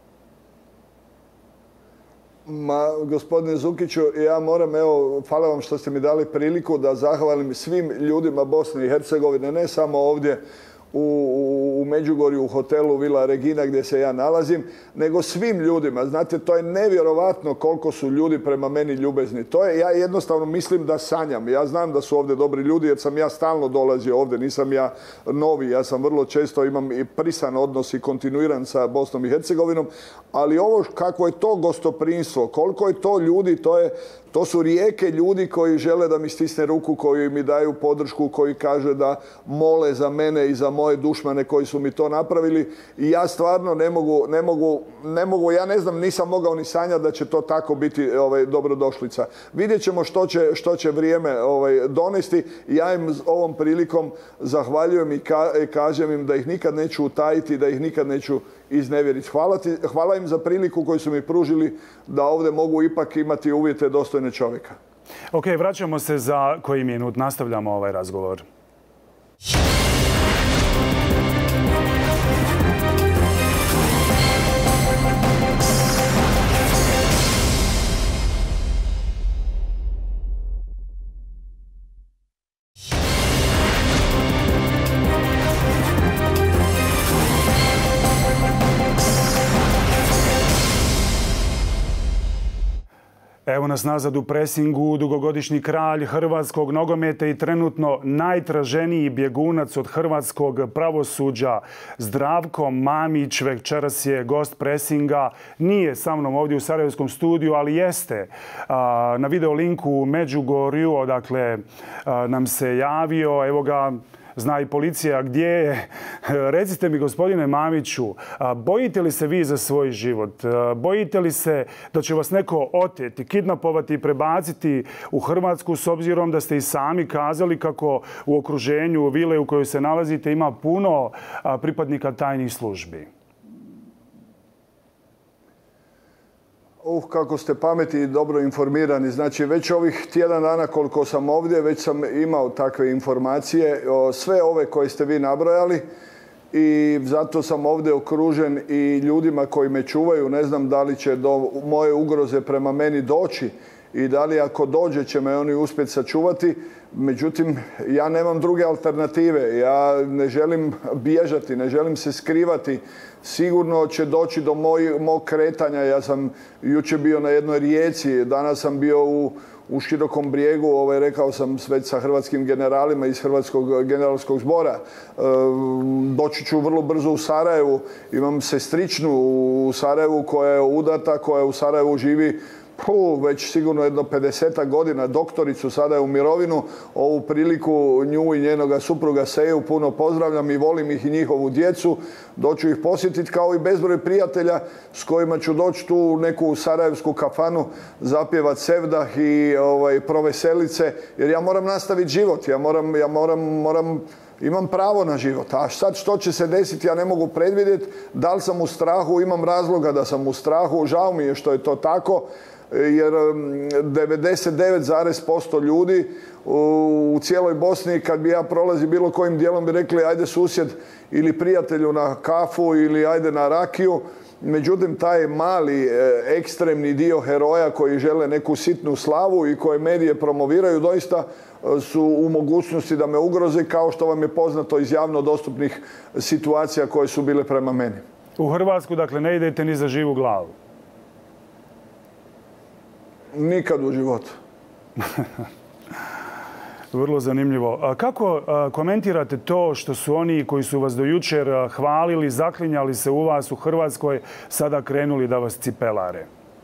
Gospodine Zukiću, ja moram, hvala vam što ste mi dali priliku da zahvalim svim ljudima Bosne i Hercegovine, ne samo ovdje u Međugorju, u hotelu Vila Regina gdje se ja nalazim, nego svim ljudima. Znate, to je nevjerovatno koliko su ljudi prema meni ljubezni. Ja jednostavno mislim da sanjam. Ja znam da su ovdje dobri ljudi jer sam ja stalno dolazio ovdje, nisam ja novi. Ja sam vrlo često, imam i prisan odnos i kontinuiran sa Bosnom i Hercegovinom, ali ovo kako je to gostoprimstvo, koliko je to ljudi, to su rijeke ljudi koji žele da mi stisne ruku, koji mi daju podršku, koji kaže da mole za mene i za moje dušmane koji su mi to napravili. I ja stvarno ne mogu, ja ne znam, nisam mogao ni sanjati da će to tako biti dobrodošlica. Vidjet ćemo što će vrijeme donesti. Ja im ovom prilikom zahvaljujem i kažem im da ih nikad neću utajiti, da ih nikad neću iznevjeriti. Hvala im za priliku koju su mi pružili da ovdje mogu ipak imati uvjete dostojne čovjeka. Ok, vraćamo se za koji minut. Nastavljamo ovaj razgovor. Evo nas nazad u presingu, dugogodišnji kralj hrvatskog nogometa i trenutno najtraženiji bjegunac od hrvatskog pravosuđa Zdravko Mamić večeras je gost presinga. Nije sa mnom ovdje u sarajevskom studiju, ali jeste na video linku u Međugorju, odakle nam se javio. Evo ga, zna i policija gdje je. Recite mi, gospodine Mamiću, bojite li se vi za svoj život? Bojite li se da će vas neko oteti, kidnapovati i prebaciti u Hrvatsku s obzirom da ste i sami kazali kako u okruženju vile u kojoj se nalazite ima puno pripadnika tajnih službi? Kako ste pametni i dobro informirani. Znači, već ovih tjedan dana koliko sam ovdje, već sam imao takve informacije, sve ove koje ste vi nabrojali, i zato sam ovdje okružen i ljudima koji me čuvaju. Ne znam da li će do moje ugroze prema meni doći i da li ako dođe će me oni uspjeti sačuvati. Međutim, ja nemam druge alternative. Ja ne želim bježati, ne želim se skrivati. Sigurno će doći do mog kretanja. Ja sam jučer bio na jednoj rijeci, danas sam bio u Širokom Brijegu, rekao sam već sa hrvatskim generalima iz Hrvatskog generalskog zbora. Doći ću vrlo brzo u Sarajevu. Imam sestričnu u Sarajevu koja je udata, koja u Sarajevu živi već sigurno jedno 50 godina, doktoricu, sada je u mirovinu. Ovu priliku nju i njenoga supruga Seju puno pozdravljam i volim ih i njihovu djecu. Doću ih posjetiti kao i bezbroj prijatelja s kojima ću doći tu u neku sarajevsku kafanu, zapjevat sevdah i proveselit se, jer ja moram nastaviti život, imam pravo na život. A sad što će se desiti ja ne mogu predvidjeti. Da li sam u strahu? Imam razloga da sam u strahu. Žao mi je što je to tako, jer 99% ljudi u cijeloj Bosni, kad bi ja prolazio bilo kojim dijelom, bi rekli ajde susjed ili prijatelju na kafu ili ajde na rakiju. Međutim, taj mali ekstremni dio heroja koji žele neku sitnu slavu i koje medije promoviraju doista su u mogućnosti da me ugroze, kao što vam je poznato iz javno dostupnih situacija koje su bile prema meni. U Hrvatsku, dakle, ne idete ni za živu glavu? Nikad u životu. Vrlo zanimljivo. Kako komentirate to što su oni koji su vas do jučer hvalili, zaklinjali se u vas u Hrvatskoj, sada krenuli da vas cipelare?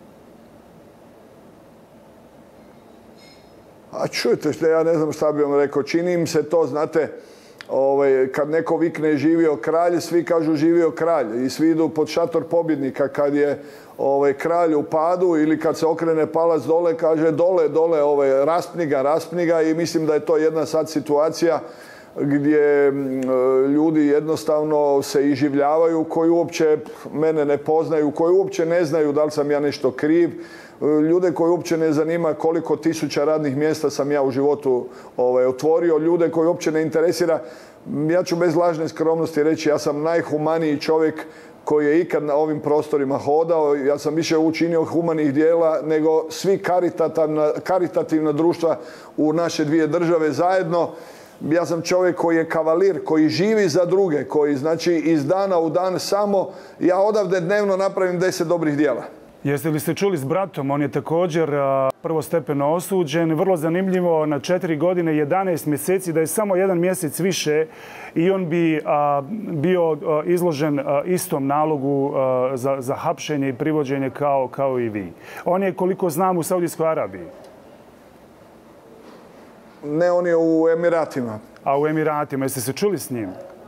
A čujte, ja ne znam šta bi vam rekao. Čini im se to, znate, kad neko vikne živio kralj, svi kažu živio kralj i svi idu pod šator pobjednika. Kad je kralj u padu ili kad se okrene palac dole, kaže dole, raspni ga i mislim da je to jedna sad situacija gdje ljudi jednostavno se iživljavaju koji uopće mene ne poznaju, koji uopće ne znaju da li sam ja nešto kriv, ljude koji uopće ne zanima koliko tisuća radnih mjesta sam ja u životu otvorio, ljude koji uopće ne interesira. Ja ću bez lažne skromnosti reći, ja sam najhumaniji čovjek koji je ikad na ovim prostorima hodao. Ja sam više učinio humanih dijela nego svi karitativna društva u naše dvije države zajedno. Ja sam čovjek koji je kavalir, koji živi za druge, koji znači iz dana u dan samo ja odavde dnevno napravim 10 dobrih dijela. Jeste li se čuli s bratom? On je također prvostepeno osuđen. Vrlo zanimljivo, na 4 godine 11 mjeseci, da je samo 1 mjesec više i on bi bio izložen istom nalogu za hapšenje i privođenje kao i vi. On je, koliko znam, u Saudijskoj Arabiji. Ne, on je u Emiratima. A u Emiratima, jeste se čuli s njim?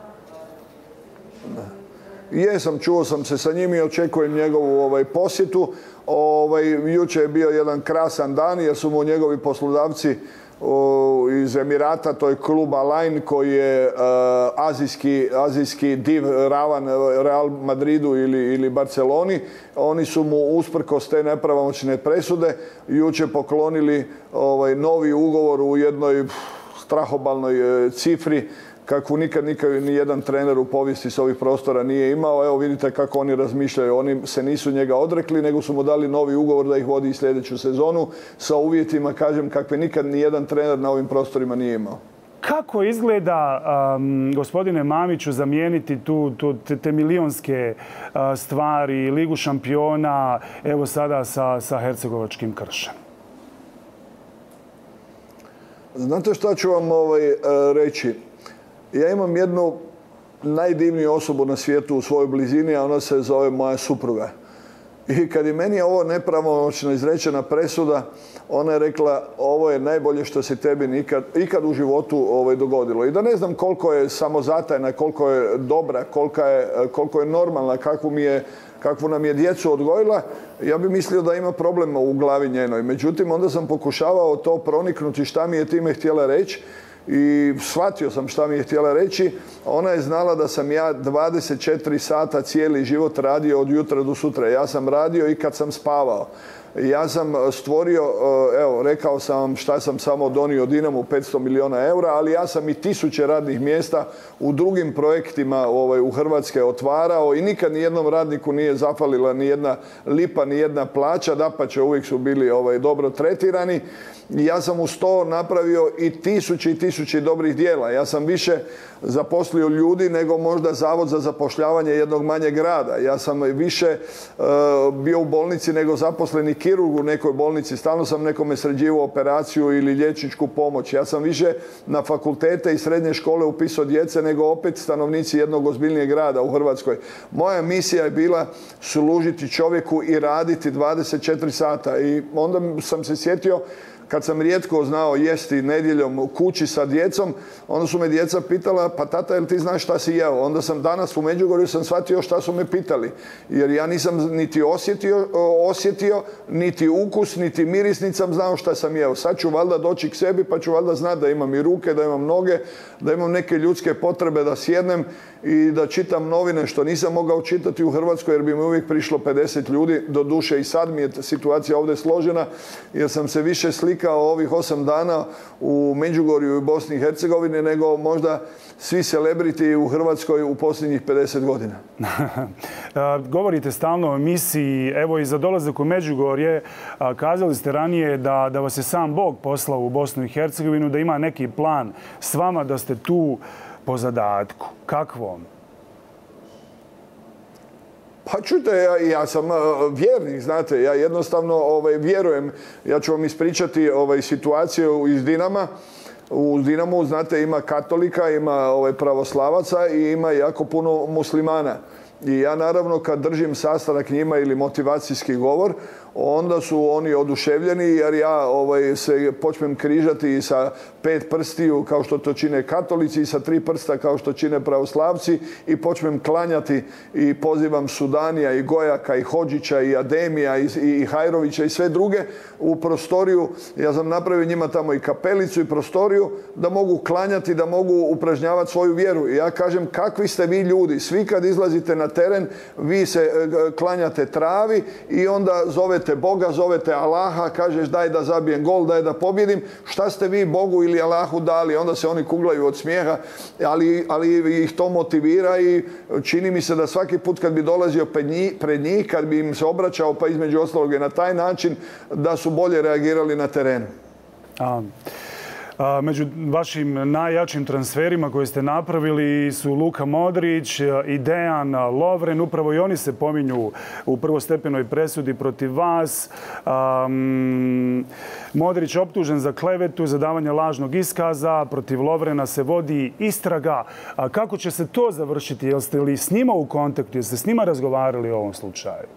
Jesam, čuo sam se sa njim i očekujem njegovu posjetu. Jučer je bio jedan krasan dan jer su mu njegovi poslodavci iz Emirata, to je klub Al-Ain koji je azijski div ravan Real Madridu ili Barceloni. Oni su mu usprkos te nepravomoćne presude jučer poklonili novi ugovor u jednoj strahobalnoj cifri kakvu nikad ni jedan trener u povijesti s ovih prostora nije imao. Evo vidite kako oni razmišljaju. Oni se nisu njega odrekli, nego su mu dali novi ugovor da ih vodi i sljedeću sezonu sa uvjetima, kažem, kakve nikad ni jedan trener na ovim prostorima nije imao. Kako izgleda, gospodine Mamiću, zamijeniti te milionske stvari, Ligu šampiona, evo sada sa hercegovačkim Kršem? Znate šta ću vam reći? Ja imam jednu najdivniju osobu na svijetu u svojoj blizini, a ona se zove moja supruga. I kad je meni ovo nepravomoćno izrečena presuda, ona je rekla ovo je najbolje što se tebi ikad u životu dogodilo. I da ne znam koliko je samozatajna, koliko je dobra, koliko je normalna, kakvu nam je djecu odgojila, ja bi mislio da ima problema u glavi njenoj. Međutim, onda sam pokušavao to proniknuti šta mi je time htjela reći. I shvatio sam šta mi je htjela reći. Ona je znala da sam ja 24 sata cijeli život radio od jutra do sutra. Ja sam radio i kad sam spavao. Ja sam stvorio, evo, rekao sam vam šta sam samo donio Dinamu, 500 milijuna eura, ali ja sam i 1000 radnih mjesta u drugim projektima u Hrvatske otvarao i nikad nijednom radniku nije zafalila ni jedna lipa, ni jedna plaća. Dapače, uvijek su bili dobro tretirani. Ja sam uz to napravio i 1000 dobrih dijela. Ja sam više zaposlio ljudi nego možda Zavod za zapošljavanje jednog manjeg grada. Ja sam više bio u bolnici nego zaposleni kirurg u nekoj bolnici. Stalno sam nekome sređivao operaciju ili liječničku pomoć. Ja sam više na fakultete i srednje škole upisao djece nego opet stanovnici jednog ozbiljnijeg grada u Hrvatskoj. Moja misija je bila služiti čovjeku i raditi 24 sata. I onda sam se sjetio, kad sam rijetko znao jesti nedjeljom u kući sa djecom, onda su me djeca pitala, pa tata, jel ti znaš šta si jeo? Onda sam danas u Međugorju shvatio šta su me pitali. Jer ja nisam niti osjetio, niti ukus, niti miris, niti sam znao šta sam jeo. Sad ću valjda doći k sebi, pa ću valjda znati da imam i ruke, da imam noge, da imam neke ljudske potrebe da sjednem i da čitam novine, što nisam mogao čitati u Hrvatskoj jer bi mi uvijek prišlo 50 ljudi. Doduše i sad mi je situacija ovdje složena jer sam se više slikao ovih 8 dana u Međugorju i Bosni i Hercegovini nego možda svi celebriti u Hrvatskoj u posljednjih 50 godina. Govorite stalno o misiji, evo i za dolazak u Međugorje, kazali ste ranije da vas je sam Bog poslao u Bosnu i Hercegovinu, da ima neki plan s vama, da ste tu po zadatku. Kakvom? Pa čujte, ja sam vjernik, znate, ja jednostavno vjerujem. Ja ću vam ispričati situaciju iz Dinama. U Dinamu, znate, ima katolika, ima pravoslavaca i ima jako puno muslimana. I ja naravno kad držim sastanak njima ili motivacijski govor, onda su oni oduševljeni jer ja se počnem križati i sa 5 prstiju kao što to čine katolici i sa 3 prsta kao što čine pravoslavci i počnem klanjati i pozivam Sudanija i Gojaka i Hodžića i Ademija i Hajrovića i sve druge u prostoriju. Ja sam napravio njima tamo i kapelicu i prostoriju da mogu klanjati, da mogu upražnjavati svoju vjeru. I ja kažem, kakvi ste vi ljudi? Svi kad izlazite na teren, vi se klanjate travi i onda zovete Boga, zovete Allaha, kažeš daj da zabijem gol, daj da pobjedim. Šta ste vi Bogu ili Allahu dali? Onda se oni kuglaju od smijeha, ali ih to motivira i čini mi se da svaki put kad bi dolazio pred njih, kad bi im se obraćao, pa između ostalog i na taj način, da su bolje reagirali na terenu. Među vašim najjačim transferima koje ste napravili su Luka Modrić i Dejan Lovren. Upravo i oni se pominju u prvostepenoj presudi protiv vas. Modrić optužen za klevetu, za davanje lažnog iskaza. Protiv Lovrena se vodi istraga. Kako će se to završiti? Jeste li s njima u kontaktu? Jeste s njima razgovarali o ovom slučaju?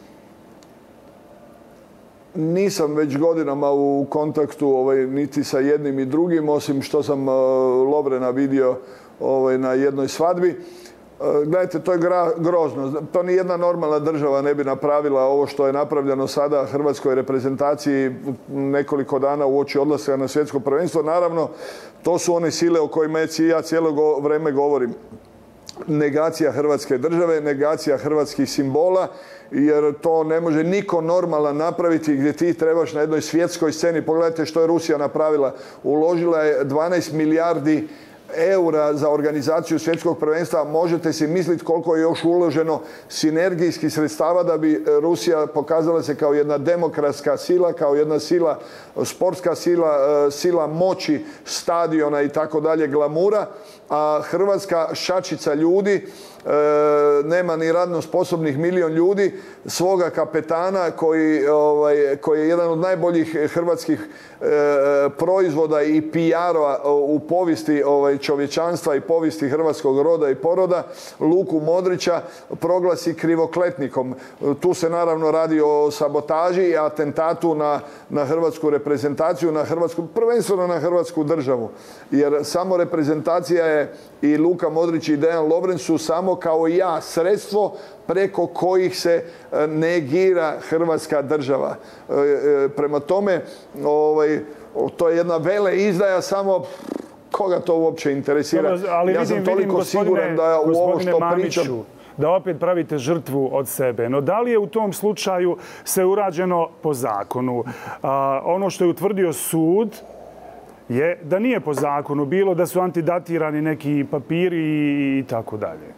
Nisam već godinama u kontaktu niti sa jednim i drugim, osim što sam Lovrena vidio na jednoj svadbi. Gledajte, to je grozno. To ni jedna normalna država ne bi napravila ovo što je napravljeno sada hrvatskoj reprezentaciji nekoliko dana uoči odlaska na svjetsko prvenstvo. Naravno, to su one sile o kojima ja cijelo vrijeme govorim. Negacija hrvatske države, negacija hrvatskih simbola, jer to ne može niko normalan napraviti gdje ti trebaš na jednoj svjetskoj sceni. Pogledajte što je Rusija napravila. Uložila je 12 milijardi eura za organizaciju svjetskog prvenstva. Možete si misliti koliko je još uloženo sinergijskih sredstava da bi Rusija pokazala se kao jedna demokratska sila, kao jedna sila, sportska sila, sila moći, stadiona i tako dalje, glamura. A Hrvatska šačica ljudi, nema ni radno sposobnih milion ljudi, svoga kapetana koji je jedan od najboljih hrvatskih proizvoda i PR-a u povijesti čovječanstva i povijesti hrvatskog roda i poroda, Luku Modrića proglasi krivokletnikom. Tu se naravno radi o sabotaži i atentatu na hrvatsku reprezentaciju, prvenstveno na hrvatsku državu. Jer samo reprezentacija je i Luka Modrić i Dejan Lovren su samo kao i ja sredstvo preko kojih se negira hrvatska država. Prema tome, to je jedna veleizdaja, samo koga to uopće interesira. Ali ja sam toliko siguran da u ovo što pričam... da opet pravite žrtvu od sebe. No da li je u tom slučaju sve urađeno po zakonu? Ono što je utvrdio sud je da nije po zakonu, bilo da su antidatirani neki papiri i tako dalje.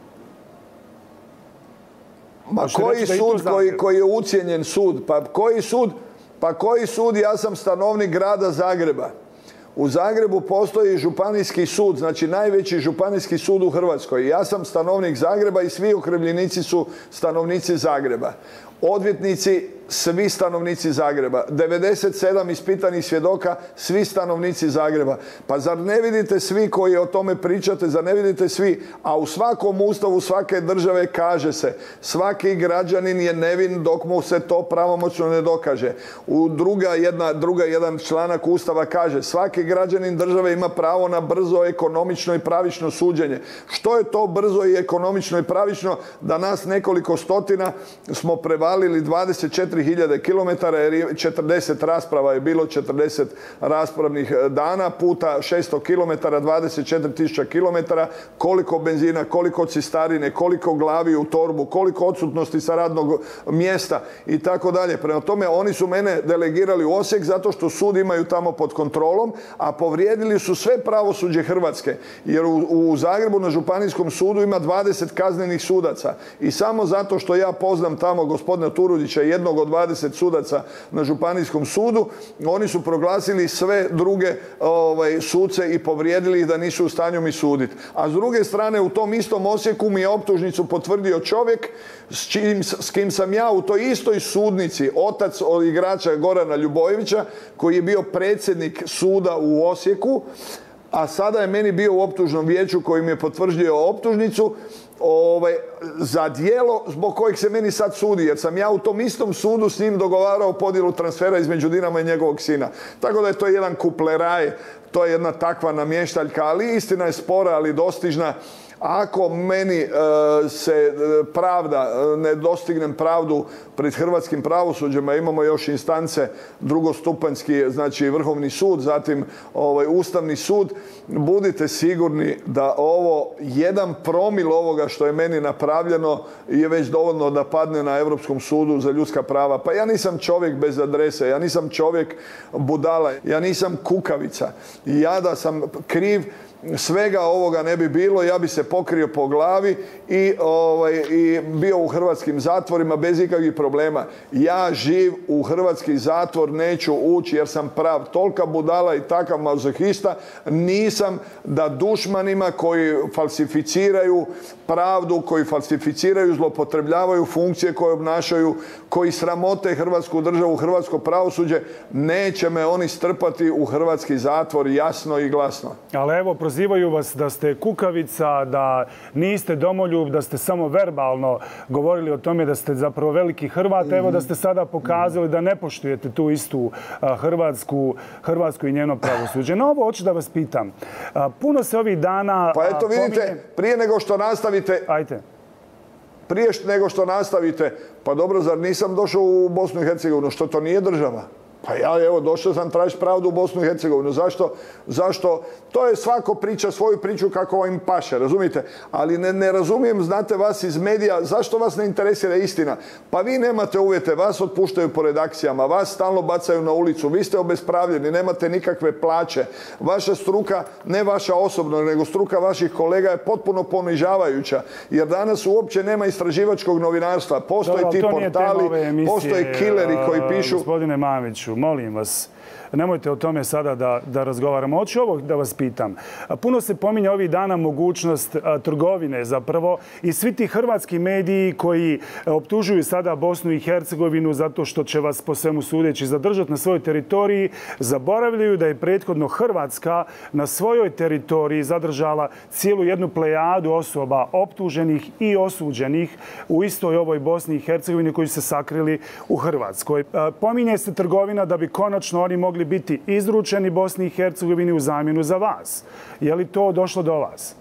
Ma koji sud koji je ucijenjen sud? Pa koji sud? Ja sam stanovnik grada Zagreba. U Zagrebu postoji županijski sud, znači najveći županijski sud u Hrvatskoj. Ja sam stanovnik Zagreba i svi okrivljenici su stanovnici Zagreba. Odvjetnici, svi stanovnici Zagreba. 97 ispitanih svjedoka, svi stanovnici Zagreba. Pa zar ne vidite svi koji o tome pričate, zar ne vidite svi? A u svakom ustavu svake države kaže se svaki građanin je nevin dok mu se to pravomoćno ne dokaže. Jedan članak ustava kaže svaki građanin države ima pravo na brzo, ekonomično i pravično suđenje. Što je to brzo i ekonomično i pravično da nas nekoliko stotina smo prevalili 24.000 kilometara, jer 40 rasprava je bilo, 40 raspravnih dana puta 600 kilometara, 24.000 kilometara, koliko benzina, koliko cistarine, koliko glavi u torbu, koliko odsutnosti sa radnog mjesta i tako dalje. Prema tome, oni su mene delegirali u Osijek zato što sud imaju tamo pod kontrolom, a povrijedili su sve pravosuđe Hrvatske. Jer u Zagrebu na županijskom sudu ima 20 kaznenih sudaca. I samo zato što ja poznam tamo gospodina Turudića, jednog od 20 sudaca na županijskom sudu, oni su proglasili sve druge suce i povrijedili ih da nisu u stanju mi suditi. A s druge strane, u tom istom Osijeku mi je optužnicu potvrdio čovjek s kim sam ja u toj istoj sudnici, otac od igrača Gorana Ljubojevića, koji je bio predsjednik suda u Osijeku, a sada je meni bio u optužnom vijeću koji mi je potvrdio optužnicu. za djelo zbog kojeg se meni sad sudi, jer sam ja u tom istom sudu s njim dogovarao podjelu transfera između Dinama i njegovog sina. Tako da je to jedan kupleraj, to je jedna takva namještaljka, ali istina je spora, ali dostižna. Ako meni se pravda, ne dostignem pravdu pred hrvatskim pravosuđima, imamo još instance drugostupanjski, znači Vrhovni sud, zatim Ustavni sud, budite sigurni da ovo, 1 promil ovoga što je meni napravljeno je već dovoljno da padne na Europskom sudu za ljudska prava. Pa ja nisam čovjek bez adrese, ja nisam čovjek budala, ja nisam kukavica. Ja da sam kriv, svega ovoga ne bi bilo, ja bi se pokrio po glavi i bio u hrvatskim zatvorima bez ikakvih problema. Ja živ u hrvatski zatvor neću ući jer sam prav. Tolika budala i takav mazohista nisam da dušmanima koji falsificiraju pravdu, koji falsificiraju, zlopotrebljavaju funkcije koje obnašaju, koji sramote hrvatsku državu, hrvatsko pravosuđe, neće me oni strpati u hrvatski zatvor jasno i glasno. Ali evo, prozivaju vas da ste kukavica, da niste domoljub, da ste samo verbalno govorili o tome da ste zapravo veliki Hrvat. Evo da ste sada pokazali da ne poštujete tu istu Hrvatsku i njeno pravosuđe. No, ovo hoću da vas pitam. Puno se ovih dana... Pa eto vidite, prije nego što nastavite... Ajde. Prije nego što nastavite, pa dobro, zar nisam došao u Bosnu i Hercegovinu? Što to nije država? Pa ja, evo, došao sam tražiti pravdu u Bosnu i Hercegovinu. Zašto? To je svako priča svoju priču kako im paše, razumijete? Ali ne razumijem, znate, vas iz medija, zašto vas ne interesira istina? Pa vi nemate uvjete, vas otpuštaju po redakcijama, vas stalno bacaju na ulicu, vi ste obespravljeni, nemate nikakve plaće. Vaša struka, ne vaša osobno, nego struka vaših kolega je potpuno ponižavajuća. Jer danas uopće nema istraživačkog novinarstva. Postoje ti portali, postoje killeri koji pišu... Gospodine Mamiću, molim vas, nemojte o tome sada da razgovaramo. Hoću ovo da vas pitam. Puno se pominje ovih dana mogućnost trgovine zapravo i svi ti hrvatski mediji koji optužuju sada Bosnu i Hercegovinu zato što će vas po svemu sudeći zadržati na svojoj teritoriji, zaboravljaju da je prethodno Hrvatska na svojoj teritoriji zadržala cijelu jednu plejadu osoba optuženih i osuđenih u istoj ovoj Bosni i Hercegovini koji su se sakrili u Hrvatskoj. Pominje se trgovina da bi konačno oni mogli biti izručeni Bosni i Hercegovini u zamjenu za vas. Je li to došlo do vas?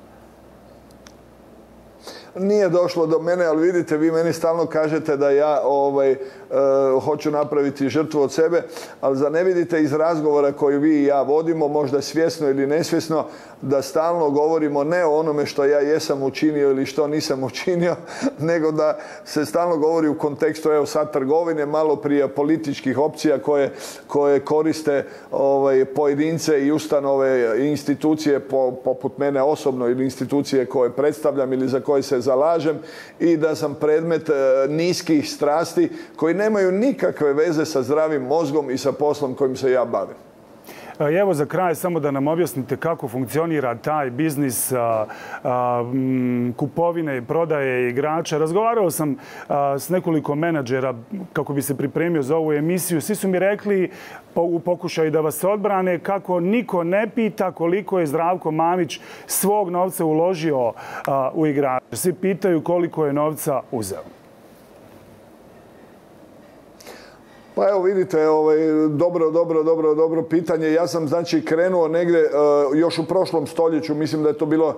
Nije došlo do mene, ali vidite, vi meni stalno kažete da ja hoću napraviti žrtvu od sebe, ali zar ne vidite iz razgovora koji vi i ja vodimo, možda svjesno ili nesvjesno, da stalno govorimo ne o onome što ja jesam učinio ili što nisam učinio, nego da se stalno govori u kontekstu, evo sad, trgovine, malo prije političkih opcija koje koriste pojedince i ustanove i institucije poput mene osobno ili institucije koje predstavljam ili za koje se zalažem, i da sam predmet niskih strasti koji nemaju nikakve veze sa zdravim mozgom i sa poslom kojim se ja bavim. Evo za kraj samo da nam objasnite kako funkcionira taj biznis kupovine i prodaje igrača. Razgovarao sam s nekoliko menadžera kako bi se pripremio za ovu emisiju. Svi su mi rekli u pokušaju da vas se odbrane kako niko ne pita koliko je Zdravko Mamić svog novca uložio u igrače. Svi pitaju koliko je novca uzeo. Pa evo vidite, dobro pitanje. Ja sam znači krenuo negdje još u prošlom stoljeću, mislim da je to bilo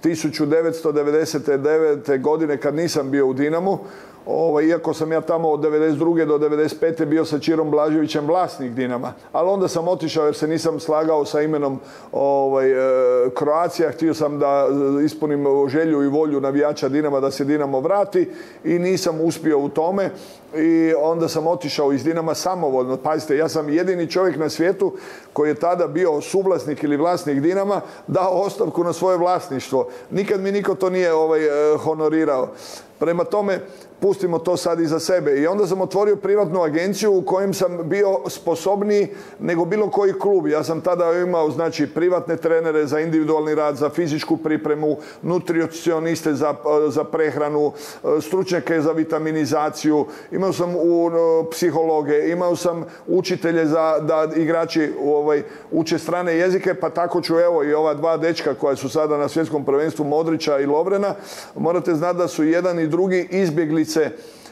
1999. godine kad nisam bio u Dinamu. Iako sam ja tamo od 1992. do 1995. bio sa Čirom Blaževićem vlasnik Dinama. Ali onda sam otišao jer se nisam slagao sa imenom Croatia. Htio sam da ispunim želju i volju navijača Dinama da se Dinamo vrati i nisam uspio u tome. I onda sam otišao iz Dinama samovoljno. Pazite, ja sam jedini čovjek na svijetu koji je tada bio suvlasnik ili vlasnik Dinama, dao ostavku na svoje vlasništvo. Nikad mi niko to nije honorirao. Prema tome, pustimo to sad iza sebe. I onda sam otvorio privatnu agenciju u kojem sam bio sposobniji nego bilo koji klub. Ja sam tada imao znači privatne trenere za individualni rad, za fizičku pripremu, nutricioniste za prehranu, stručnjake za vitaminizaciju. imao sam psihologe, imao sam učitelje da igrači uče strane jezike, pa tako ću evo i ova dva dečka koja su sada na svjetskom prvenstvu, Modrića i Lovrena. Morate znati da su jedan i drugi izbjeglice,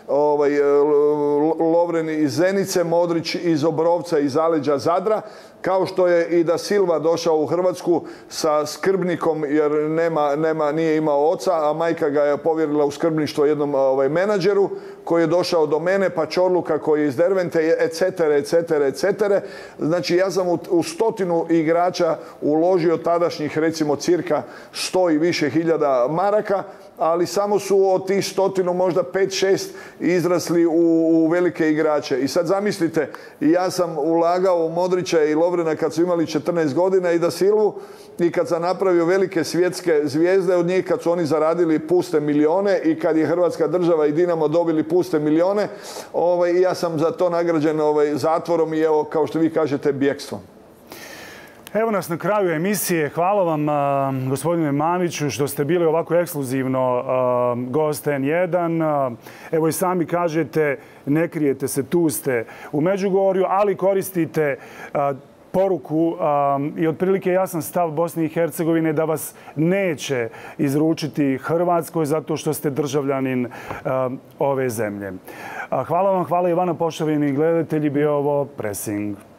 Lovren iz Zenice, Modrić iz Obrovca, iz zaleđa Zadra, kao što je i da Silva došao u Hrvatsku sa skrbnikom jer nije imao oca, a majka ga je povjerila u skrbništvo jednom menadžeru koji je došao do mene, pa Čorluka koji je iz Dervente, etc. Znači ja sam u 100 igrača uložio tadašnjih recimo cirka 100 i više hiljada maraka, ali samo su od tih 100 možda 5-6 izrasli u velike igrače. I sad zamislite, ja sam ulagao u Modrića i Lovrena kad su imali 14 godina i da Silvu, i kad sam napravio velike svjetske zvijezde od njih, kad su oni zaradili puste milijone i kad je Hrvatska država i Dinamo dobili puste milijone, ja sam za to nagrađen zatvorom i evo, kao što vi kažete, bjekstvom. Evo nas na kraju emisije. Hvala vam, gospodine Mamiću, što ste bili ovako ekskluzivno gost N1. Evo i sami kažete, ne krijete se, tu ste u Međugorju, ali koristite poruku i otprilike jasan stav Bosne i Hercegovine da vas neće izručiti Hrvatskoj zato što ste državljanin ove zemlje. Hvala vam, hvala i vama, poštovani gledatelji, bio ovo Pressing.